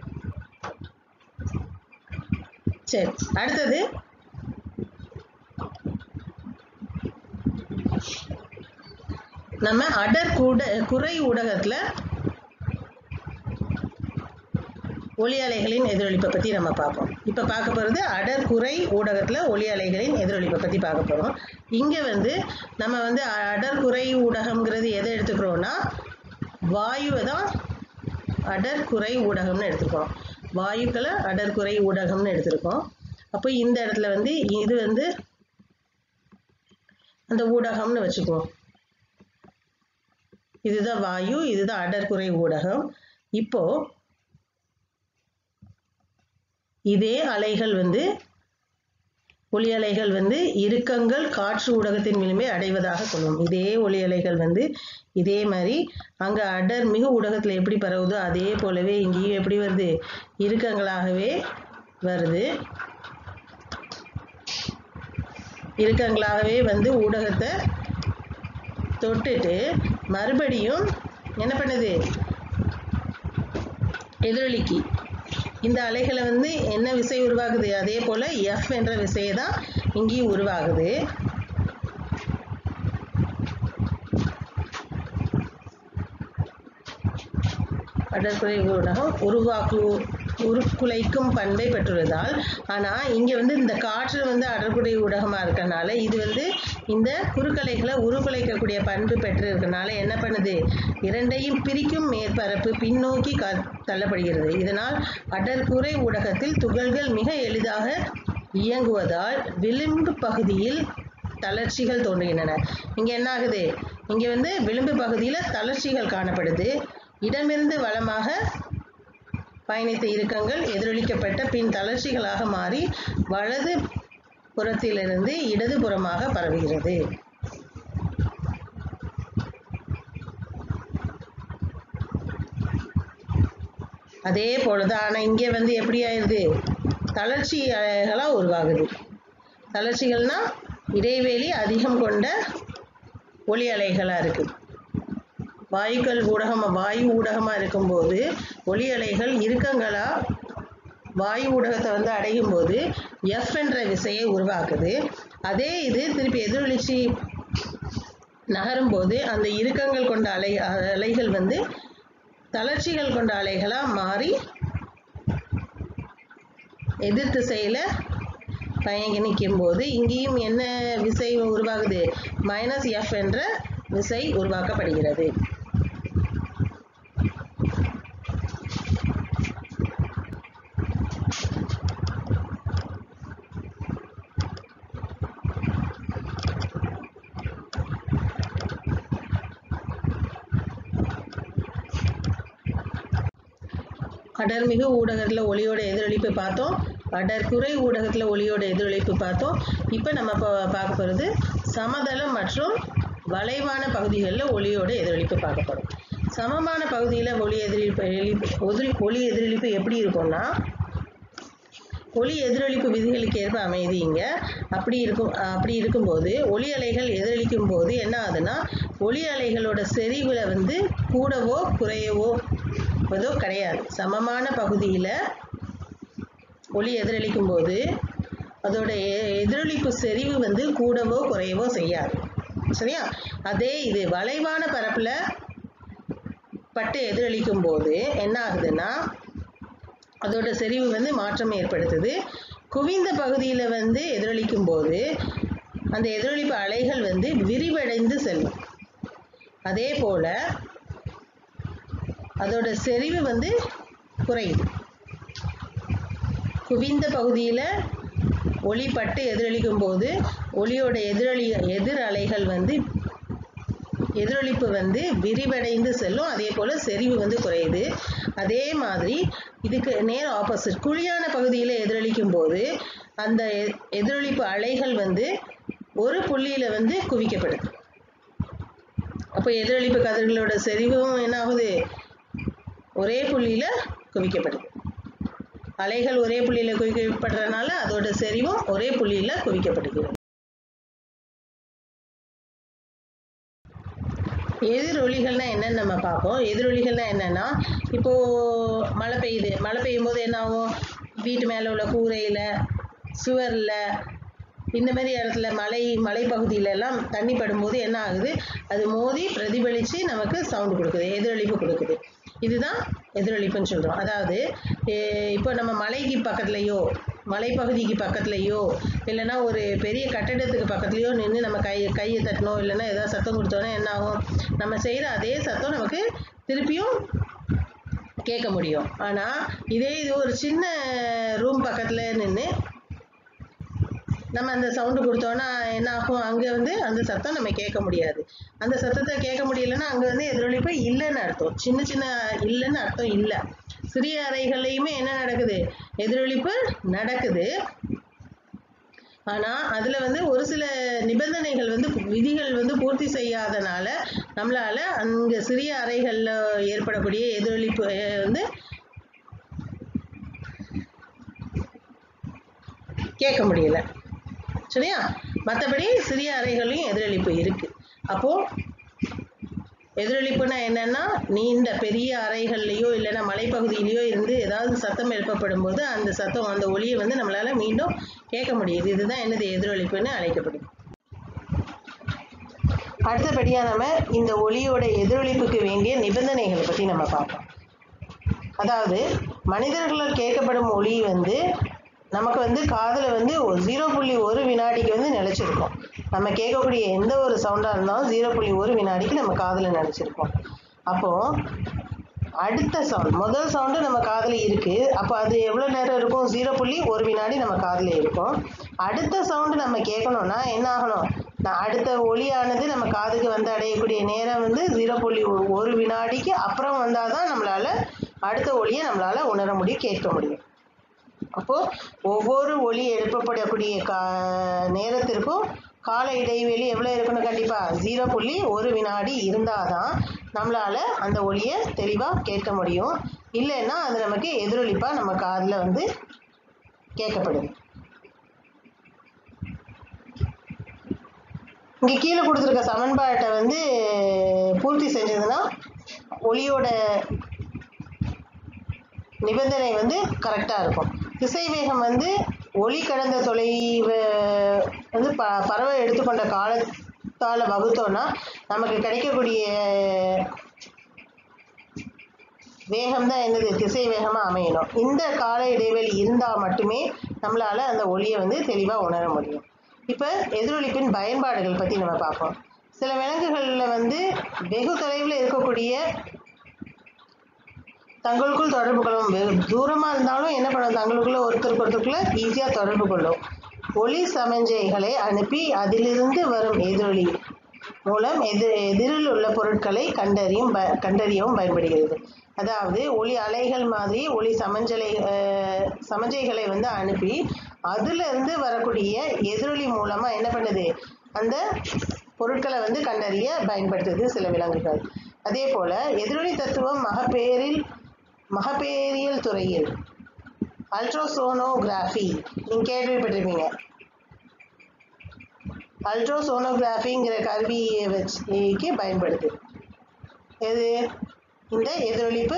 சரி, அடுத்தது நம்ம அடர் கூட குறை ஊடகத்தில் ஒளி அலைகளின் எதிரொலிப்பை பற்றி நம்ம பார்ப்போம். இப்போ பார்க்க போகிறது அடர் குறை ஊடகத்தில் ஒளி அலைகளின் எதிரொலிப்பை பற்றி பார்க்க போகிறோம். இங்கே வந்து நம்ம வந்து அடர் குறை ஊடகம்ங்கிறது எதை எடுத்துக்கிறோன்னா வாயுவை தான் அடர் குறை ஊடகம்னு எடுத்துக்கிறோம். வாயுக்களை அடர் குறை ஊடகம்னு எடுத்திருக்கோம். அப்போ இந்த இடத்துல வந்து இது வந்து அந்த ஊடகம்னு வச்சுக்குவோம். இதுதான் வாயு, இதுதான் அடர்குறை ஊடகம். இப்போ இதே அலைகள் வந்து ஒளி அலைகள் வந்து இறுக்கங்கள் காற்று ஊடகத்தின் விளிம்பை அடைவதாக கொள்ளும். இதே ஒளி அலைகள் வந்து இதே மாதிரி அங்க அடர் மிகு ஊடகத்துல எப்படி பரவுதோ அதே போலவே இங்கேயும் எப்படி வருது, இறுக்கங்களாகவே வருது. இறுக்கங்களாகவே வந்து ஊடகத்தை தொட்டுட்டு மறுபடியும் என்ன பண்ணுது, எதிரொலிக்கு இந்த அலைகளை வந்து என்ன விசை உருவாகுது, அதே போல F என்ற விசையை தான் இங்கேயும் உருவாகுது. அடர்குறை ஊடகம் உருவாக்கு உருக்குலைக்கும் பண்பை பெற்றுள்ளதால், ஆனா இங்க வந்து இந்த காற்று வந்து அடர்குறை ஊடகமா இருக்கனால இது வந்து இந்த குறுக்கலைகளை உருக்குலைக்கக்கூடிய பண்பு பெற்று இருக்கனால என்ன பண்ணுது, இரண்டையும் பிரிக்கும் மேற்பரப்பு பின்னோக்கி தள்ளப்படுகிறது. இதனால் அடர்குறை ஊடகத்தில் துகள்கள் மிக எளிதாக இயங்குவதால் விளிம்பு பகுதியில் தளர்ச்சிகள் தோன்றுகின்றன. இங்க என்ன ஆகுது, இங்க வந்து விளிம்பு பகுதியில தளர்ச்சிகள் காணப்படுது. இடமிருந்து வலமாக பயணித்த இறுக்கங்கள் எதிரொலிக்கப்பட்ட பின் தளர்ச்சிகளாக மாறி வலது புறத்திலிருந்து இடது புறமாக பரவுகிறது. அதே போலதான் ஆனா இங்கே வந்து எப்படி ஆயிருது, தளர்ச்சி அலைகளா உருவாகுது. தளர்ச்சிகள்னா இடைவெளி அதிகம் கொண்ட ஒளி அலைகளா இருக்கு. வாயுக்கள் ஊடகம் வாயு ஊடகமா இருக்கும்போது ஒளி அலைகள் இறுக்கங்களா வாயு ஊடகத்தை வந்து அடையும் போது F என்ற விசையை உருவாக்குது. அதே இது திருப்பி எதிரொலிச்சு நகரும் போது அந்த இறுக்கங்கள் கொண்ட அலை அலைகள் வந்து தளர்ச்சிகள் கொண்ட அலைகளா மாறி எதிர் திசையில பயணிக்கும் போது இங்கேயும் என்ன விசை உருவாகுது, மைனஸ் F என்ற விசை உருவாக்கப்படுகிறது. அடர்மிகு ஊடகத்துல ஒளியோட எதிரொலிப்பு பார்த்தோம், அடர்குறை ஊடகத்துல ஒளியோட எதிரொலிப்பு பார்த்தோம். இப்போ நம்ம பார்க்க போறது சமதளம் மற்றும் வளைவான பகுதிகளில் ஒளியோட எதிரொலிப்பு பார்க்க போறோம். சமமான பகுதியில் ஒளி எதிரொலிப்பு ஒளி எதிரொலிப்பு எப்படி இருக்கும்னா, ஒளி எதிரொலிப்பு விதிகளுக்கு ஏற்ப அமைதிங்க. அப்படி இருக்கும் அப்படி இருக்கும்போது ஒளி அலைகள் எதிரொலிக்கும் போது என்ன ஆகுதுன்னா, ஒளி அலைகளோட செறிவுல வந்து கூடவோ குறையவோ கிடையாது. சமமான பகுதியில ஒளி எதிரொலிக்கும் போது அதோட எதிரொலிப்பு செறிவு வந்து கூடவோ குறையவோ செய்யாது. சரியா? அதே இது வளைவான பரப்புல பட்டு எதிரொலிக்கும் போது என்ன ஆகுதுன்னா, அதோட செறிவு வந்து மாற்றம் ஏற்படுத்துது. குவிந்த பகுதியில வந்து எதிரொலிக்கும் போது அந்த எதிரொலிப்பு அலைகள் வந்து விரிவடைந்து செல்லும். அதே போல அதோட செறிவு வந்து குறையுது. குவிந்த பகுதியில ஒளி பட்டு எதிரொலிக்கும் போது ஒளியோட எதிரொலி எதிர் அலைகள் வந்து எதிரொலிப்பு வந்து விரிவடைந்து செல்லும். அதே போல செறிவு வந்து குறையுது. அதே மாதிரி இதுக்கு நேர் ஆப்போசிட் குழியான பகுதியில எதிரொலிக்கும் போது அந்த எதிரொலிப்பு அலைகள் வந்து ஒரு புள்ளியில வந்து குவிக்கப்படுது. அப்போ எதிரொலிப்பு கதிர்களோட செறிவும் என்ன ஆகுது, ஒரே புள்ளியில குவிக்கப்படுது. அலைகள் ஒரே புள்ளியில குவிக்கப்படுறதுனால அதோட செறிவும் ஒரே புள்ளியில குவிக்கப்படுகிறது. எதிரொலிகள்னா என்னன்னு நம்ம பார்ப்போம். எதிரொலிகள்னா என்னன்னா, இப்போ மழை பெய்யுது, மழை பெய்யும் போது என்ன ஆகும், வீட்டு மேல உள்ள கூரையில சுவர்ல இந்த மாதிரி இடத்துல மலை மலைப்பகுதியில எல்லாம் தண்ணி படும்போது என்ன ஆகுது, அது மோதி பிரதிபலிச்சு நமக்கு சவுண்ட் கொடுக்குது, எதிரொலிப்பு கொடுக்குது. இதுதான் எதிரொலிப்புன்னு சொல்றோம். அதாவது இப்போ நம்ம மலைக்கு பக்கத்துலயோ மலைப்பகுதிக்கு பக்கத்துலயோ இல்லைன்னா ஒரு பெரிய கட்டடத்துக்கு பக்கத்துலயோ நின்று நம்ம கை கையை தட்டணும் இல்லைன்னா ஏதாவது சத்தம் கொடுத்தோன்னா என்ன ஆகும், நம்ம செய்யற அதே சத்தம் நமக்கு திருப்பியும் கேட்க முடியும். ஆனா இதே இது ஒரு சின்ன ரூம் பக்கத்துல நின்று நம்ம அந்த சவுண்டு கொடுத்தோன்னா என்ன ஆகும், அங்கே வந்து அந்த சத்தம் நம்ம கேட்க முடியாது. அந்த சத்தத்தை கேட்க முடியலன்னா அங்கே வந்து எதிரொலிப்பு இல்லைன்னு அர்த்தம். சின்ன சின்ன இல்லைன்னு அர்த்தம் இல்லை. சிறிய அறைகள்லையுமே என்ன நடக்குது, எதிரொலிப்பு நடக்குது. ஆனால் அதில் வந்து ஒரு சில நிபந்தனைகள் வந்து விதிகள் வந்து பூர்த்தி செய்யாதனால நம்மளால அங்கே சிறிய அறைகளில் ஏற்படக்கூடிய எதிரொலிப்பு வந்து கேட்க முடியல. சரியா? மற்றபடி சிறிய அறைகளையும் எதிரொலிப்பு இருக்கு. அப்போ எதிரொலிப்புனா என்னன்னா, நீண்ட பெரிய அறைகள்லையோ இல்லைன்னா மலைப்பகுதியிலையோ இருந்து ஏதாவது சத்தம் எழுப்பப்படும் போது அந்த சத்தம் அந்த ஒலியை வந்து நம்மளால மீண்டும் கேட்க முடியுது. இதுதான் என்னது, எதிரொலிப்புன்னு அழைக்கப்படுது. அடுத்தபடியா நம்ம இந்த ஒலியோட எதிரொலிப்புக்கு வேண்டிய நிபந்தனைகளை பற்றி நம்ம பார்ப்போம். அதாவது மனிதர்களால் கேட்கப்படும் ஒலி வந்து நமக்கு வந்து காதில் வந்து ஜீரோ புள்ளி ஒரு வினாடிக்கு வந்து நிலைச்சிருக்கும். நம்ம கேட்கக்கூடிய எந்த ஒரு சவுண்டாக இருந்தாலும் ஜீரோ புள்ளி ஒரு வினாடிக்கு நம்ம காதில் நிலைச்சிருக்கோம். அப்போது அடுத்த சவுண்ட், முதல் சவுண்டு நம்ம காதில் இருக்குது, அப்போ அது எவ்வளோ நேரம் இருக்கும், ஜீரோ புள்ளி ஒரு வினாடி நம்ம காதில் இருக்கும். அடுத்த சவுண்டு நம்ம கேட்கணும்னா என்ன ஆகணும், அடுத்த ஒலியானது நம்ம காதுக்கு வந்து அடையக்கூடிய நேரம் வந்து ஜீரோ புள்ளி ஒரு வினாடிக்கு அப்புறம் வந்தால் தான் நம்மளால் அடுத்த ஒலியை நம்மளால் உணர முடியும், கேட்க முடியும். அப்போது ஒவ்வொரு ஒலி எழுப்பப்படக்கூடிய கா நேரத்திற்கும் கால இடைவெளி எவ்வளோ இருக்கணும், கண்டிப்பாக ஜீரோ புள்ளி ஒரு வினாடி இருந்தால் தான் நம்மளால் அந்த ஒலியை தெளிவாக கேட்க முடியும். இல்லைன்னா அது நமக்கு எதிரொலிப்பாக நம்ம காதில் வந்து கேட்கப்படுது. இங்கே கீழே கொடுத்துருக்க சமன்பாட்டை வந்து பூர்த்தி செஞ்சதுன்னா ஒலியோட நிபந்தனை வந்து கரெக்டாக இருக்கும். திசைவேகம் வந்து ஒளி கடந்த தொலைவை வந்து ப பறவை எடுத்துக்கொண்ட காலத்தால் வகுத்தோன்னா நமக்கு கிடைக்கக்கூடிய வேகம் தான் என்னது, திசை வேகமாக அமையணும். இந்த கால இடைவெளி இருந்தால் மட்டுமே நம்மளால் அந்த ஒலியை வந்து தெளிவாக உணர முடியும். இப்போ எதிரொலிப்பின் பயன்பாடுகள் பற்றி நம்ம பார்ப்போம். சில விலங்குகளில் வந்து வெகு தொலைவில் இருக்கக்கூடிய தங்களுக்குள் தொடர்பு கொள்ளும், வெகு தூரமாக இருந்தாலும் என்ன பண்ணும், தங்களுக்குள்ள ஒருத்தருக்கு ஒருத்தருக்குள்ள ஈஸியாக தொடர்பு கொள்ளும். ஒலி சமிஞ்சைகளை அனுப்பி அதிலிருந்து வரும் எதிரொலி மூலம் எதிர் எதிரில் உள்ள பொருட்களை கண்டறியும் ப கண்டறியவும் பயன்படுகிறது. அதாவது ஒலி அலைகள் மாதிரி ஒலி சமஞ்சலை சமஞ்சைகளை வந்து அனுப்பி அதிலிருந்து வரக்கூடிய எதிரொலி மூலமாக என்ன பண்ணுது, அந்த பொருட்களை வந்து கண்டறிய பயன்படுத்துது சில விலங்குகள். அதே போல் எதிரொலி தத்துவம் மகப்பேரில் மகப்பேரியல் துறையில் அல்ட்ராசோனோகிராஃபி நீங்கள் கேள்விப்பட்டிருப்பீங்க. அல்ட்ராசோனோகிராஃபிங்கிற கருவியை வச்சுக்கு பயன்படுது. எது, இந்த எதிரொலிப்பு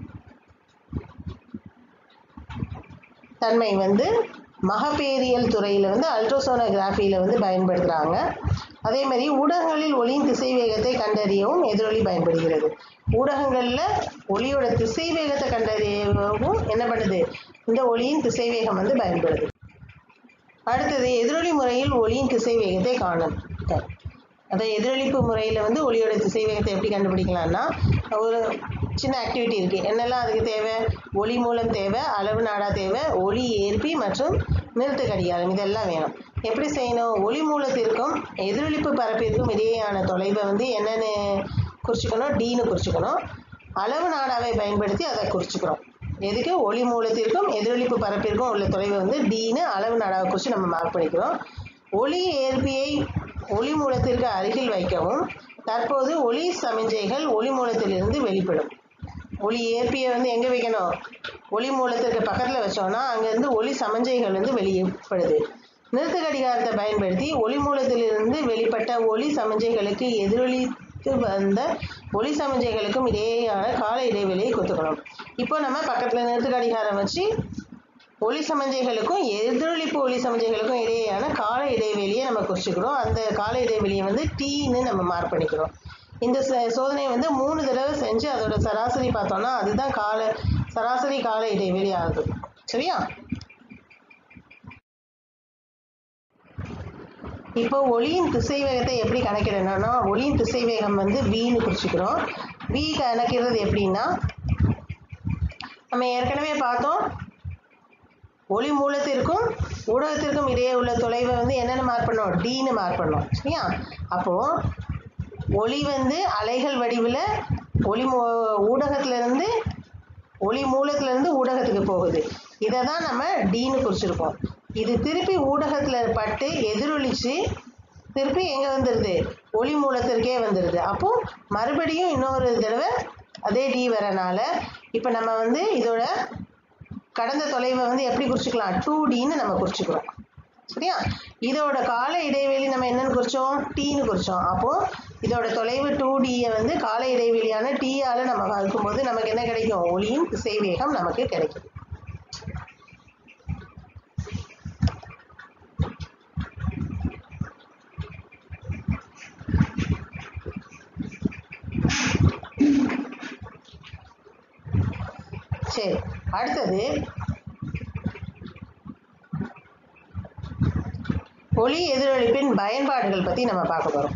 தன்மை வந்து மகப்பேரியல் துறையில் வந்து அல்ட்ராசோனோகிராஃபியில் வந்து பயன்படுத்துகிறாங்க. அதே மாதிரி ஊடகங்களில் ஒளியின் திசை வேகத்தை கண்டறியவும் எதிரொலி பயன்படுகிறது. ஊடகங்களில் ஒளியோட திசை வேகத்தை கண்டறியவும் என்ன பண்ணுது, இந்த ஒளியின் திசை வேகம் வந்து பயன்படுது. அடுத்தது எதிரொலி முறையில் ஒளியின் திசை வேகத்தை காணும். அதை எதிரொலிப்பு முறையில் வந்து ஒளியோட திசை வேகத்தை எப்படி கண்டுபிடிக்கலாம்னா, ஒரு சின்ன ஆக்டிவிட்டி இருக்குது. என்னெல்லாம் அதுக்கு தேவை, ஒளி மூலம் தேவை, அளவு நாடா தேவை, ஒளி ஏற்பி மற்றும் நிறுத்து கடிகாரம், இதெல்லாம் வேணும். எப்படி செய்யணும், ஒளி மூலத்திற்கும் எதிரொலிப்பு பரப்பிற்கும் இடையேயான தொலைவை வந்து என்னென்னு குறிச்சிக்கணும், டீன்னு குறிச்சிக்கணும். அளவு நாடாவை பயன்படுத்தி அதை குறிச்சிக்கிறோம். எதுக்கு, ஒளி மூலத்திற்கும் எதிரொலிப்பு பரப்பிற்கும் உள்ள தொலைவை வந்து டீன்னு அளவு நாடாவை குறித்து நம்ம மார்க் பண்ணிக்கிறோம். ஒளி ஏற்பியை ஒளி மூலத்திற்கு அருகில் வைக்கவும் தற்போது ஒளி சமிஞ்சைகள் ஒளி மூலத்திலிருந்து வெளிப்படும். ஒளி ஏற்பியை வந்து எங்கே வைக்கணும், ஒளி மூலத்திற்கு பக்கத்தில் வச்சோம்னா அங்கேருந்து ஒளி சமிஞ்சைகள் வந்து வெளிப்படுது. நிறுத்து கடிகாரத்தை பயன்படுத்தி ஒளி மூலத்திலிருந்து வெளிப்பட்ட ஒளி சமிஞ்சைகளுக்கு எதிரொலித்து வந்த ஒளி சமிஞ்சைகளுக்கும் இடையேயான கால இடைவெளியை கொடுத்துக்கணும். இப்போ நம்ம பக்கத்தில் நிறுத்து கடிகாரம் வச்சு ஒளி சமிஞ்சைகளுக்கும் எதிரொலிப்பு ஒளி சமிஞ்சைகளுக்கும் இடையேயான கால இடைவெளியை நம்ம குறிச்சிக்கிறோம். அந்த கால இடைவெளியை வந்து டீன்னு நம்ம மார்க் பண்ணிக்கிறோம். இந்த சோதனையை வந்து மூணு தடவை செஞ்சு அதோட சராசரி பார்த்தோம்னா அதுதான் கால சராசரி கால இடைவெளி ஆகுது. சரியா? இப்போ ஒளியின் திசை வேகத்தை எப்படி கணக்கிடணும்னா, ஒளியின் திசை வேகம் வந்து வின்னு குறிச்சிக்கிறோம். வி கணக்கிறது எப்படின்னா, நம்ம ஏற்கனவே பார்த்தோம், ஒளி மூலத்திற்கும் ஊடகத்திற்கும் இடையே உள்ள தொலைவை வந்து என்னென்னு மார்க் பண்ணோம், டீன்னு மார்க் பண்ணோம். சரியா? அப்போது ஒளி வந்து அலைகள் வடிவில் ஒளி மூ ஊடகத்திலேருந்து ஒளி மூலத்திலேருந்து ஊடகத்துக்கு போகுது. இதை தான் நம்ம டீன்னு குறிச்சிருக்கோம். இது திருப்பி ஊடகத்தில் பட்டு எதிரொலிச்சு திருப்பி எங்கே வந்துடுது, ஒளி மூலத்திற்கே வந்துடுது. அப்போது மறுபடியும் இன்னொரு தடவை அதே டி வரனால இப்போ நம்ம வந்து இதோட கடந்த தொலைவை வந்து எப்படி குறிச்சிக்கலாம், டூ டின்னு நம்ம குறிச்சிக்கிறோம். சரியா? இதோட கால இடைவெளி நம்ம என்னன்னு குறிச்சோம், டீன்னு குறிச்சோம். அப்போது இதோட தொலைவு டூ டியை வந்து கால இடைவெளியான டீயால் நம்ம வகுக்கும்போது நமக்கு என்ன கிடைக்கும், ஒளியின் திசைவேகம் நமக்கு கிடைக்கும். சரி, அடுத்தது ஒளி எதிரொலிப்பின் பயன்பாடுகள் பற்றி நம்ம பார்க்க போகிறோம்.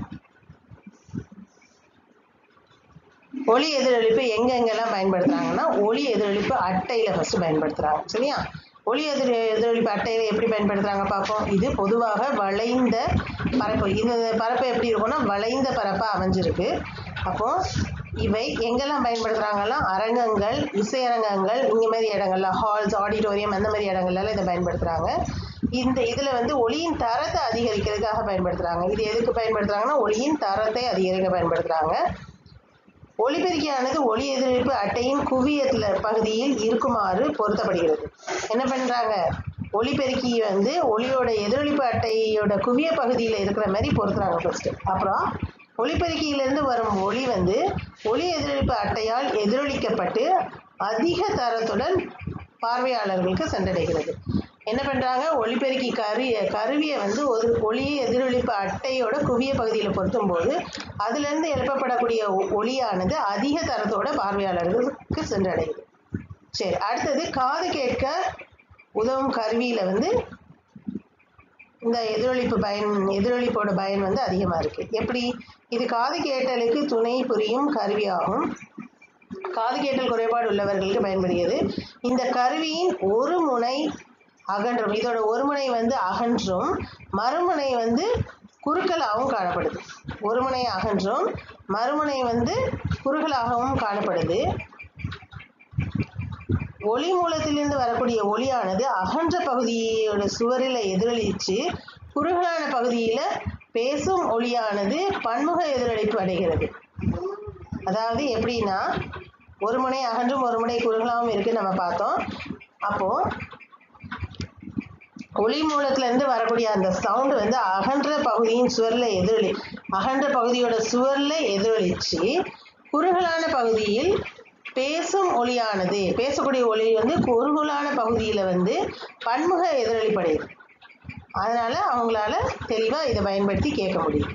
ஒளி எதிரொலிப்பு எங்கெங்கெல்லாம் பயன்படுத்துகிறாங்கன்னா, ஒளி எதிரொலிப்பு அட்டையில் ஃபஸ்ட்டு பயன்படுத்துகிறாங்க. சரியா? ஒளி எதிர் எதிரொலிப்பு அட்டையில் எப்படி பயன்படுத்துகிறாங்க பார்ப்போம். இது பொதுவாக வளைந்த பரப்பு. இந்த பரப்பு எப்படி இருக்கும்னா வளைந்த பரப்பாக அமைஞ்சிருக்கு. அப்போது இவை எங்கெல்லாம் பயன்படுத்துகிறாங்கன்னா, அரங்கங்கள், இசையரங்கங்கள், இந்த மாதிரி இடங்கள்ல, ஹால்ஸ், ஆடிட்டோரியம், அந்த மாதிரி இடங்கள்லாம் இதை பயன்படுத்துகிறாங்க. இந்த இதில் வந்து ஒளியின் தரத்தை அதிகரிக்கிறதுக்காக பயன்படுத்துகிறாங்க. இது எதுக்கு பயன்படுத்துகிறாங்கன்னா, ஒளியின் தரத்தை அதிகரிக்க பயன்படுத்துகிறாங்க. ஒளிபெருக்கியானது ஒளி எதிரொலிப்பு அட்டையின் குவியத்தில் பகுதியில் இருக்குமாறு பொருத்தப்படுகிறது. என்ன பண்ணுறாங்க, ஒளிபெருக்கி வந்து ஒளியோட எதிரொலிப்பு அட்டையோட குவிய பகுதியில் இருக்கிற மாதிரி பொருத்துறாங்க ஃபர்ஸ்ட். அப்புறம் ஒளிபெருக்கியிலிருந்து வரும் ஒளி வந்து ஒளி எதிரொலிப்பு அட்டையால் எதிரொலிக்கப்பட்டு அதிக தரத்துடன் பார்வையாளர்களுக்கு சென்றடைகிறது. என்ன பண்ணுறாங்க, ஒளிபெருக்கி கரு கருவியை வந்து ஒரு ஒளி எதிரொலிப்பு அட்டையோட குவிய பகுதியில் பொருத்தும் போது அதுலேருந்து எழுப்பப்படக்கூடிய ஒளியானது அதிக தரத்தோட பார்வையாளர்களுக்கு சென்றடையுது. சரி, அடுத்தது காது கேட்க உதவும் கருவியில் வந்து இந்த எதிரொலிப்பு பயன் எதிரொலிப்போட பயன் வந்து அதிகமாக இருக்குது. எப்படி, இது காது கேட்டலுக்கு துணை புரியும் கருவியாகும். காது கேட்டல் குறைபாடு உள்ளவர்களுக்கு பயன்படுகிறது. இந்த கருவியின் ஒரு முனை அகன்றும், இதோட ஒரு முனை வந்து அகன்றும் மறுமுனை வந்து குறுக்கலாகவும் காணப்படுது. ஒரு முனை அகன்றும் மறுமுனை வந்து குறுகலாகவும் காணப்படுது. ஒளி மூலத்திலிருந்து வரக்கூடிய ஒளியானது அகன்ற பகுதியோட சுவரில் எதிரொலித்து குறுகலான பகுதியில் பேசும் ஒளியானது பன்முக எதிரொலிப்பு அடைகிறது. அதாவது எப்படின்னா, ஒரு முனை அகன்றும் ஒரு முனை குறுகலாகவும் இருக்குன்னு நம்ம பார்த்தோம். அப்போது ஒளி மூலத்திலேருந்து வரக்கூடிய அந்த சவுண்டு வந்து அகன்ற பகுதியின் சுவரில் எதிரொலி அகன்ற பகுதியோட சுவரில் எதிரொலிச்சு குறுகலான பகுதியில் பேசும் ஒளியானது பேசக்கூடிய ஒளி வந்து குறுகலான பகுதியில் வந்து பன்முக எதிரொலிப்படையுது. அதனால் அவங்களால தெளிவாக இதை பயன்படுத்தி கேட்க முடியும்.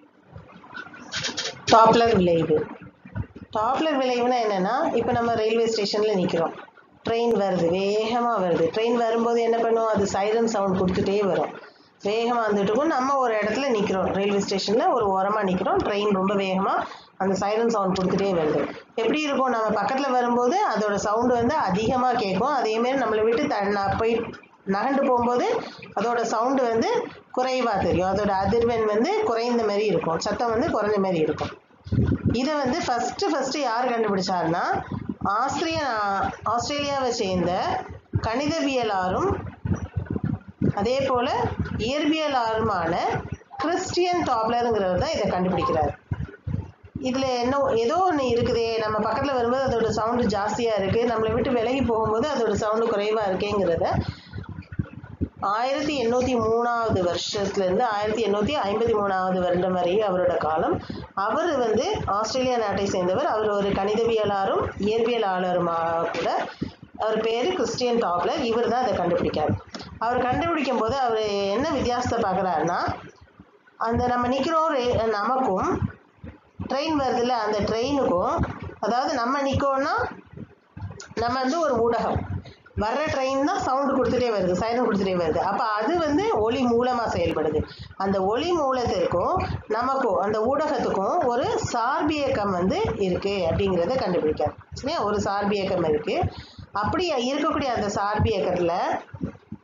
டாப்லர் விளைவு. டாப்லர் விளைவுனா என்னென்னா, இப்போ நம்ம ரயில்வே ஸ்டேஷனில் நிற்கிறோம், ட்ரெயின் வருது, வேகமாக வருது. ட்ரெயின் வரும்போது என்ன பண்ணுவோம், அது சைரன் சவுண்ட் கொடுத்துட்டே வரும், வேகமாக வந்துட்டு இருக்கும். நம்ம ஒரு இடத்துல நிற்கிறோம், ரயில்வே ஸ்டேஷனில் ஒரு ஓரமாக நிற்கிறோம், ட்ரெயின் ரொம்ப வேகமாக அந்த சைரன் சவுண்ட் கொடுத்துட்டே வருது. எப்படி இருக்கும், நம்ம பக்கத்தில் வரும்போது அதோட சவுண்டு வந்து அதிகமாக கேட்கும். அதேமாரி நம்மளை விட்டு த போய் நகண்டு போகும்போது அதோட சவுண்டு வந்து குறைவாக தெரியும். அதோட அதிர்வெண் வந்து குறைந்த மாதிரி இருக்கும், சத்தம் வந்து குறைஞ்ச மாதிரி இருக்கும். இதை வந்து ஃபஸ்ட்டு ஃபஸ்ட்டு யார் கண்டுபிடிச்சாருன்னா, ஆஸ்திரிய ஆஸ்திரேலியாவை சேர்ந்த கணிதவியலாரும் அதே போல் இயற்பியலாருமான கிறிஸ்டியன் டாப்லருங்கிறவர் தான் இதை கண்டுபிடிக்கிறார். இதில் என்ன ஏதோ ஒன்று இருக்குதே, நம்ம பக்கத்தில் வரும்போது அதோட சவுண்டு ஜாஸ்தியாக இருக்குது, நம்மளை விட்டு விலகி போகும்போது அதோட சவுண்டு குறைவாக இருக்கேங்கிறத ஆயிரத்தி எண்ணூற்றி மூணாவது வருஷத்துலேருந்து ஆயிரத்தி எண்ணூற்றி ஐம்பத்தி மூணாவது வருடம் வரை அவரோட காலம். அவர் வந்து ஆஸ்திரேலியா நாட்டை சேர்ந்தவர். அவர் ஒரு கணிதவியலாரும் இயற்பியலாளருமாக கூட. அவர் பேர் கிறிஸ்டியன் டாப்லர். இவர் தான் அதை கண்டுபிடிக்கார். அவர் கண்டுபிடிக்கும் போது அவர் என்ன வித்தியாசத்தை பார்க்குறாருன்னா, அந்த நம்ம நிற்கிறோம் நமக்கும் ட்ரெயின் வருதுல்ல, அந்த ட்ரெயினுக்கும், அதாவது நம்ம நிற்கோன்னா நம்ம வந்து ஒரு ஊடகம், வர்ற ட்ரெயின் தான் சவுண்டு கொடுத்துட்டே வருது, சைரன் கொடுத்துட்டே வருது. அப்போ அது வந்து ஒளி மூலமாக செயல்படுது. அந்த ஒளி மூலத்திற்கும் நமக்கும் அந்த ஊடகத்துக்கும் ஒரு சார்பியக்கம் வந்து இருக்குது அப்படிங்கிறத கண்டுபிடிக்கார். சரியா, ஒரு சார்பியக்கம் இருக்குது. அப்படி இருக்கக்கூடிய அந்த சார்பியக்கத்தில்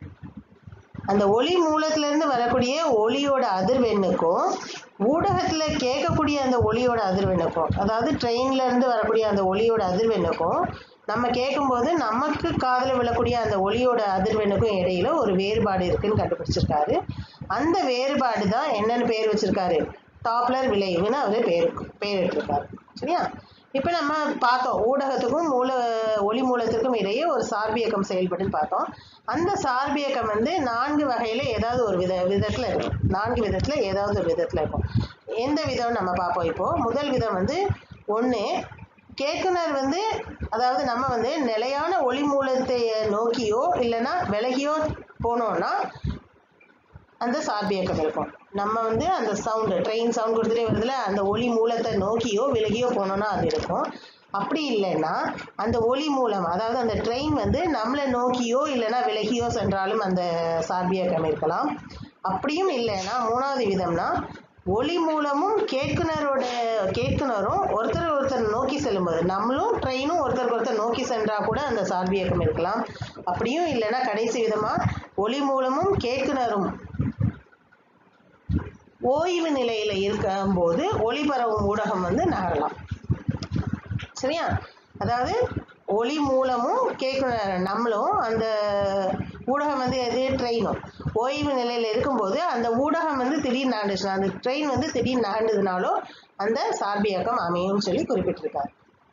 அந்த ஒளி மூலத்திலிருந்து வரக்கூடிய ஒளியோட அதிர்வெண்ணுக்கும் ஊடகத்துல கேட்கக்கூடிய அந்த ஒளியோட அதிர்வெண்ணுக்கும், அதாவது ட்ரெயின்ல இருந்து வரக்கூடிய அந்த ஒளியோட அதிர்வெண்ணுக்கும் நம்ம கேட்கும்போது நமக்கு காதில் விழக்கூடிய அந்த ஒளியோட அதிர்வெண்ணுக்கும் இடையில ஒரு வேறுபாடு இருக்குன்னு கண்டுபிடிச்சிருக்காரு. அந்த வேறுபாடு தான் என்னன்னு பேர் வச்சிருக்காரு, டாப்லர் விளைவுன்னு அவரு பேர் பேரிட்டிருக்காரு. சரியா? இப்போ நம்ம பார்த்தோம் ஊடகத்துக்கும் மூல ஒளி மூலத்திற்கும் இடையே ஒரு சார்பியக்கம் செயல்பட்டுன்னு பார்த்தோம். அந்த சார்பியக்கம் வந்து நான்கு வகையில ஏதாவது ஒரு வித விதத்துல இருக்கும். நான்கு விதத்துல ஏதாவது ஒரு விதத்துல இருக்கும். எந்த விதம் நம்ம பார்ப்போம். இப்போ முதல் விதம் வந்து ஒன்று, கேட்குனர் வந்து அதாவது நம்ம வந்து நிலையான ஒளி மூலத்தை நோக்கியோ இல்லைன்னா விலகியோ போனோம்னா அந்த சார்பியக்கம் இருக்கும். நம்ம வந்து அந்த சவுண்டு ட்ரெயின் சவுண்ட் கொடுத்துட்டே வருதுல, அந்த ஒளி மூலத்தை நோக்கியோ விலகியோ போனோம்னா அது இருக்கும். அப்படி இல்லைன்னா அந்த ஒளி மூலம் அதாவது அந்த ட்ரெயின் வந்து நம்மளை நோக்கியோ இல்லைன்னா விலகியோ சென்றாலும் அந்த சார்பியக்கம் இருக்கலாம். அப்படியும் இல்லைன்னா மூணாவது விதம்னா ஒளி மூலமும் கேட்குனரோட கேட்குனரும் ஒருத்தர் ஒருத்தர் நோக்கி செல்லும்போது நம்மளும் ட்ரெயினும் ஒருத்தருக்கு ஒருத்தர் நோக்கி சென்றா கூட அந்த சார்பியக்கம் இருக்கலாம். அப்படியும் இல்லைன்னா கடைசி விதமா ஒளி மூலமும் கேட்குனரும் ஓய்வு நிலையில இருக்கும் போது ஒளி பரவும் ஊடகம் வந்து நகரலாம். சரியா? அதாவது ஒளி மூலமும் கேட்குனர் நம்மளும் அந்த ஊடகம் வந்து எது ட்ரெயினும் ஓய்வு நிலையில இருக்கும்போது அந்த ஊடகம் வந்து திடீர்னு நகண்டுச்சுன்னா அந்த ட்ரெயின் வந்து திடீர்னு நகண்டுதுனாலோ அந்த சார்பியக்கம் அமையும் சொல்லி குறிப்பிட்டிருக்காரு.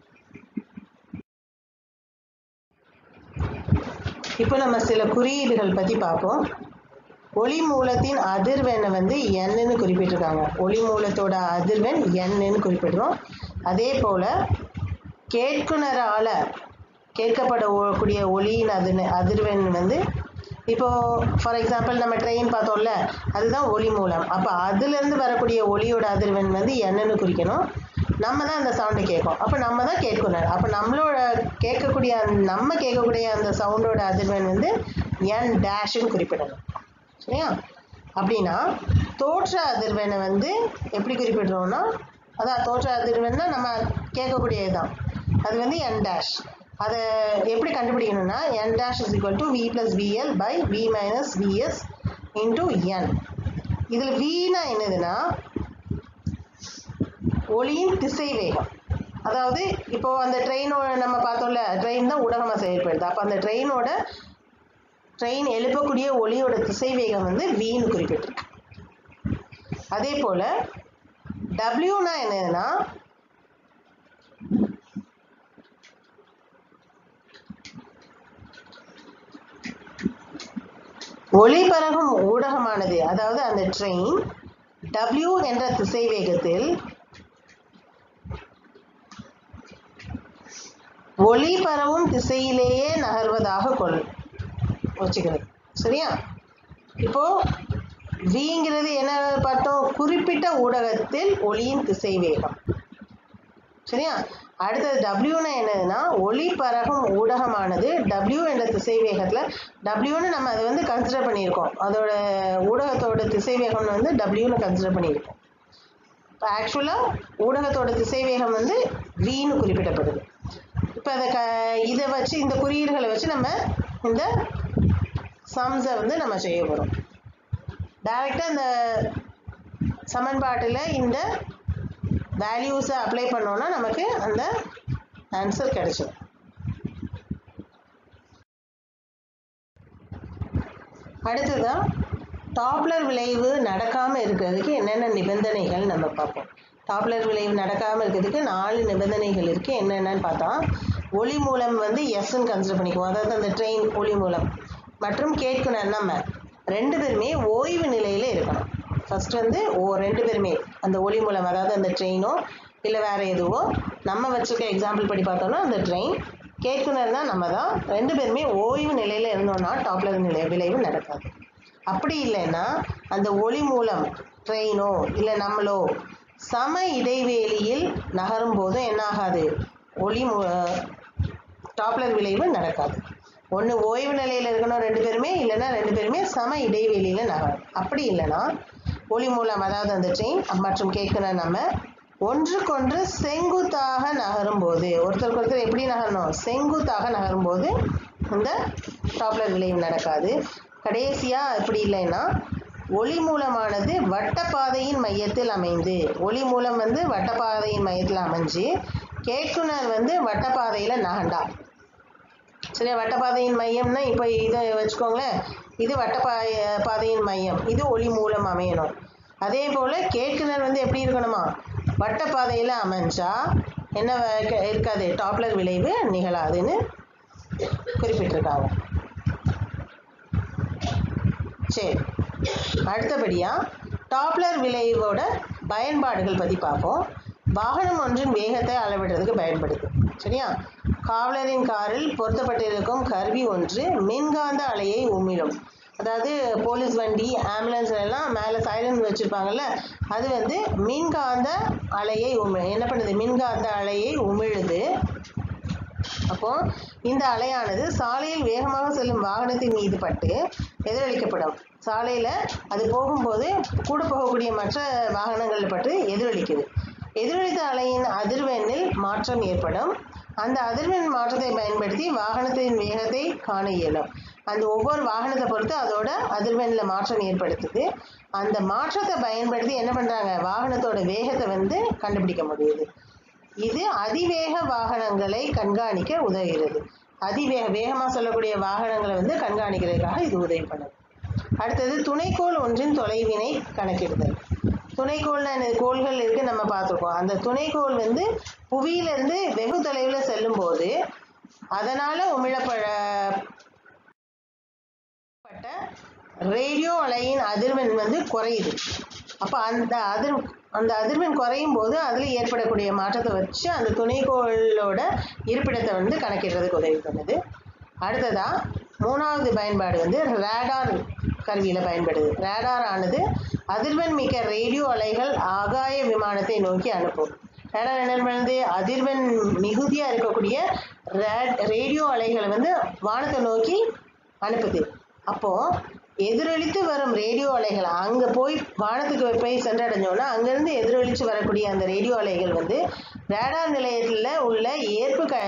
இப்போ நம்ம சில குறியீடுகள் பத்தி பார்ப்போம். ஒளி மூலத்தின் அதிர்வெண்ணை வந்து என்னன்னு குறிப்பிட்டிருக்காங்க. ஒளி மூலத்தோட அதிர்வெண் என்னன்னு குறிப்பிடுறோம். அதே போல கேட்குனரால கேட்கப்படக்கூடிய ஒளியின் அதிர் அதிர்வெண் வந்து இப்போ ஃபார் எக்ஸாம்பிள் நம்ம ட்ரெயின் பார்த்தோம்ல, அதுதான் ஒளி மூலம். அப்போ அதுலேருந்து வரக்கூடிய ஒளியோட அதிர்வெண் வந்து என்னன்னு குறிக்கணும். நம்ம தான் அந்த சவுண்டை கேட்கும். அப்போ நம்ம தான் கேட்குனர். அப்போ நம்மளோட கேட்கக்கூடிய நம்ம கேட்கக்கூடிய அந்த சவுண்டோட அதிர்வெண் வந்து என் டேஷ்ன்னு குறிப்பிடணும். சரியா? அப்படின்னா தோற்ற அதிர்வெண்ணை வந்து எப்படி குறிப்பிடுறோம்னா, அதான் தோற்ற அதிர்வெண்ணா நம்ம கேட்கக்கூடியது தான், அது வந்து என் டேஷ். அதை எப்படி கண்டுபிடிக்கணும்னா N dash is equal to V plus VL by V minus VS into N. இதில் வினா என்னதுன்னா ஒளியின் திசை வேகம். அதாவது இப்போ அந்த ட்ரெயினோட நம்ம பார்த்தோம்ல, ட்ரெயின் தான் ஊடகமாக செயல்படுது. அப்போ அந்த ட்ரெயினோட ட்ரெயின் எழுப்பக்கூடிய ஒளியோட திசை வேகம் வந்து வின்னு குறிப்பிட்டிருக்கு. அதே போல டபிள்யூனா என்னதுன்னா ஒளி பரவும் ஊடகமானது, அதாவது அந்த ட்ரெயின் W என்ற திசை வேகத்தில் ஒளி பரவும் திசையிலேயே நகர்வதாக கொள் வச்சுக்கிறது. சரியா? இப்போ விங்கிறது என்ன பார்த்தோம், குறிப்பிட்ட ஊடகத்தில் ஒளியின் திசை வேகம். சரியா? அடுத்தது டபிள்யூனா என்னதுன்னா ஒளி பரவும் ஊடகமானது W என்ற திசை வேகத்தில், டபிள்யூன்னு நம்ம அதை வந்து கன்சிடர் பண்ணியிருக்கோம், அதோட ஊடகத்தோட திசை வேகம்னு வந்து டபிள்யூன்னு கன்சிடர் பண்ணியிருக்கோம். இப்போ ஆக்சுவலாக ஊடகத்தோட திசை வேகம் வந்து வின்னு குறிப்பிடப்படுது. இப்போ அதை க இதை வச்சு இந்த குறியீடுகளை வச்சு நம்ம இந்த சம்ஸை வந்து நம்ம செய்ய போகிறோம். டைரெக்டாக இந்த சமன்பாட்டில் இந்த வேல்யூஸை அப்ளை பண்ணோம்னா நமக்கு அந்த ஆன்சர் கிடைச்சிடும். அடுத்ததான் டாப்லர் விளைவு நடக்காமல் இருக்கிறதுக்கு என்னென்ன நிபந்தனைகள் நம்ம பார்ப்போம். டாப்லர் விளைவு நடக்காமல் இருக்கிறதுக்கு நாலு நிபந்தனைகள் இருக்குது. என்னென்னு பார்த்தா ஒளி மூலம் வந்து எஸ்ன்னு கன்சிடர் பண்ணிக்குவோம், அதாவது அந்த ட்ரெயின் ஒளி மூலம் மற்றும் கேட்குனர் நம்ம ரெண்டு பேருமே ஓய்வு நிலையில் இருக்கணும். ஃபர்ஸ்ட் வந்து ஓ ரெண்டு பேருமே அந்த ஒளி மூலம், அதாவது அந்த ட்ரெயினோ இல்லை வேறு எதுவோ நம்ம வச்சுருக்க எக்ஸாம்பிள் படி பார்த்தோம்னா அந்த ட்ரெயின் கேட்குனர்னா நம்ம தான், ரெண்டு பேருமே ஓய்வு நிலையில் இருந்தோம்னா டாப்லர் நிலை விளைவு நடக்காது. அப்படி இல்லைன்னா அந்த ஒளி மூலம் ட்ரெயினோ இல்லை நம்மளோ சம இடைவெளியில் நகரும் போதும் என்ன ஆகாது, ஒளி டாப்லர் விளைவு நடக்காது. ஒன்று ஓய்வு நிலையில் இருக்கணும் ரெண்டு பேருமே, இல்லைன்னா ரெண்டு பேருமே சம இடைவெளியில் நகரும். அப்படி இல்லைன்னா ஒளி மூலம், அதாவது அந்த ட்ரெயின் மற்றும் கேட்குனர் நம்ம ஒன்றுக்கொன்று செங்குத்தாக நகரும் போது, ஒருத்தருக்கு ஒருத்தர் எப்படி நகரணும், செங்குத்தாக நகரும் போது இந்த டாப்லர் விளைவு நடக்காது. கடைசியா இப்படி இல்லைன்னா ஒளி மூலமானது வட்டப்பாதையின் மையத்தில் அமைந்து, ஒளி மூலம் வந்து வட்டப்பாதையின் மையத்தில் அமைஞ்சு கேட்குனர் வந்து வட்டப்பாதையில் நகண்டா. சரியா? வட்டப்பாதையின் மையம்னா இப்போ இதை வச்சுக்கோங்களேன், இது வட்டப்பா பாதையின் மையம், இது ஒளி மூலம் அமையணும். அதே போல் கேட்குனர் வந்து எப்படி இருக்கணுமா, வட்டப்பாதையில் அமைஞ்சா என்ன இருக்காது, டாப்லர் விளைவு நிகழாதுன்னு குறிப்பிட்டிருக்காங்க. சரி, அடுத்தபடியாக டாப்லர் விளைவோட பயன்பாடுகள் பற்றி பார்ப்போம். வாகனம் ஒன்றின் வேகத்தை அளவிடுறதுக்கு பயன்படுது. சரியா? காவலரின் காரில் பொருத்தப்பட்டிருக்கும் கருவி ஒன்று மின்காந்த அலையை உமிழும். அதாவது போலீஸ் வண்டி, ஆம்புலன்ஸ் எல்லாம் மேலே சைலன்ஸ் வச்சுருப்பாங்கல்ல, அது வந்து மின்காந்த அலையை உமி என்ன பண்ணுது, மின்காந்த அலையை உமிழுது. அப்போ இந்த அலையானது சாலையில் வேகமாக செல்லும் வாகனத்தின் மீது பட்டு எதிரொலிக்கப்படும். சாலையில் அது போகும்போது கூட போகக்கூடிய மற்ற வாகனங்கள் பட்டு எதிரொலிக்குது. எதிரொலித்த அலையின் அதிர்வெண்ணில் மாற்றம் ஏற்படும். அந்த அதிர்வெண் மாற்றத்தை பயன்படுத்தி வாகனத்தின் வேகத்தை காண இயலும். அந்த ஒவ்வொரு வாகனத்தை பொறுத்து அதோட அதிர்வெண்ணில் மாற்றம் ஏற்படுத்துது. அந்த மாற்றத்தை பயன்படுத்தி என்ன பண்ணுறாங்க, வாகனத்தோட வேகத்தை வந்து கண்டுபிடிக்க முடியுது. இது அதிவேக வாகனங்களை கண்காணிக்க உதவுகிறது. அதிவேக வேகமாக சொல்லக்கூடிய வாகனங்களை வந்து கண்காணிக்கிறதுக்காக இது உதவி பண்ணுது. அடுத்தது துணைக்கோள் ஒன்றின் தொலைவினை கணக்கிடுதல். துணைக்கோள்னா கோள்கள் இருக்கு நம்ம பார்த்துருக்கோம். அந்த துணைக்கோள் வந்து புவியிலிருந்து வெகு தொலைவில் செல்லும் போது அதனால உமிழப்பட்ட ரேடியோ அலையின் அதிர்வெண் வந்து குறையுது. அப்போ அந்த அதிர் அந்த அதிர்வெண் குறையும் போது அதில் ஏற்படக்கூடிய மாற்றத்தை வச்சு அந்த துணைக்கோளோட இருப்பிடத்தை வந்து கணக்கிடுறதுக்கு உதவி பண்ணுது. அடுத்ததா மூணாவது பயன்பாடு வந்து ரேடார் கருவியில் பயன்படுது. ரேடார் ஆனது அதிர்வெண் மிக்க ரேடியோ அலைகள் ஆகாய விமானத்தை நோக்கி அனுப்பும். ரேடார் என்ன பண்ணுது, அதிர்வெண் மிகுதியாக இருக்கக்கூடிய ரேடியோ அலைகளை வந்து வானத்தை நோக்கி அனுப்புது. அப்போது எதிரொலித்து வரும் ரேடியோ அலைகள் அங்கே போய் வானத்துக்கு போய் சென்றடைஞ்சோன்னா அங்கேருந்து எதிரொலித்து வரக்கூடிய அந்த ரேடியோ அலைகள் வந்து ரேடார் நிலையத்தில் உள்ள ஏற்பு க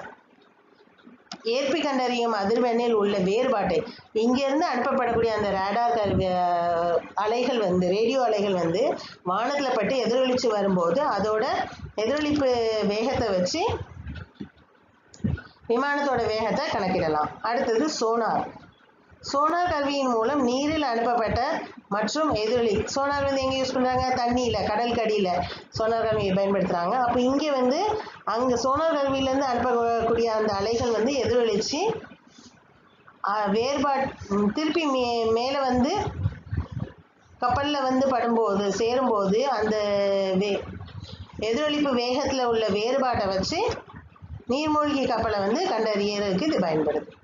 ஏற்பி கண்டறியும் அதிர்வெண்ணில் உள்ள வேறுபாட்டை, இங்கேருந்து அனுப்பப்படக்கூடிய அந்த ரேடார் கருவி அலைகள் வந்து ரேடியோ அலைகள் வந்து வானத்தில் பட்டு எதிரொலித்து வரும்போது அதோட எதிரொலிப்பு வேகத்தை வச்சு விமானத்தோட வேகத்தை கணக்கிடலாம். அடுத்தது சோனார். சோனார் கருவியின் மூலம் நீரில் அனுப்பப்பட்ட மற்றும் எதிரொலி, சோனார் வந்து எங்கே யூஸ் பண்ணுறாங்க, தண்ணியில், கடல் கடியில் சோனார் கருவியை பயன்படுத்துகிறாங்க. அப்போ இங்கே வந்து அங்கே சோனார் கருவியிலேருந்து அனுப்பக்கூடிய அந்த அலைகள் வந்து எதிரொலிச்சு வேறுபாட் திருப்பி மே மேலே வந்து கப்பலில் வந்து படும்போது சேரும்போது அந்த வே எதிரொலிப்பு வேகத்தில் உள்ள வேறுபாட்டை வச்சு நீர்மூழ்கி கப்பலை வந்து கண்டறியறதுக்கு இது பயன்படுது.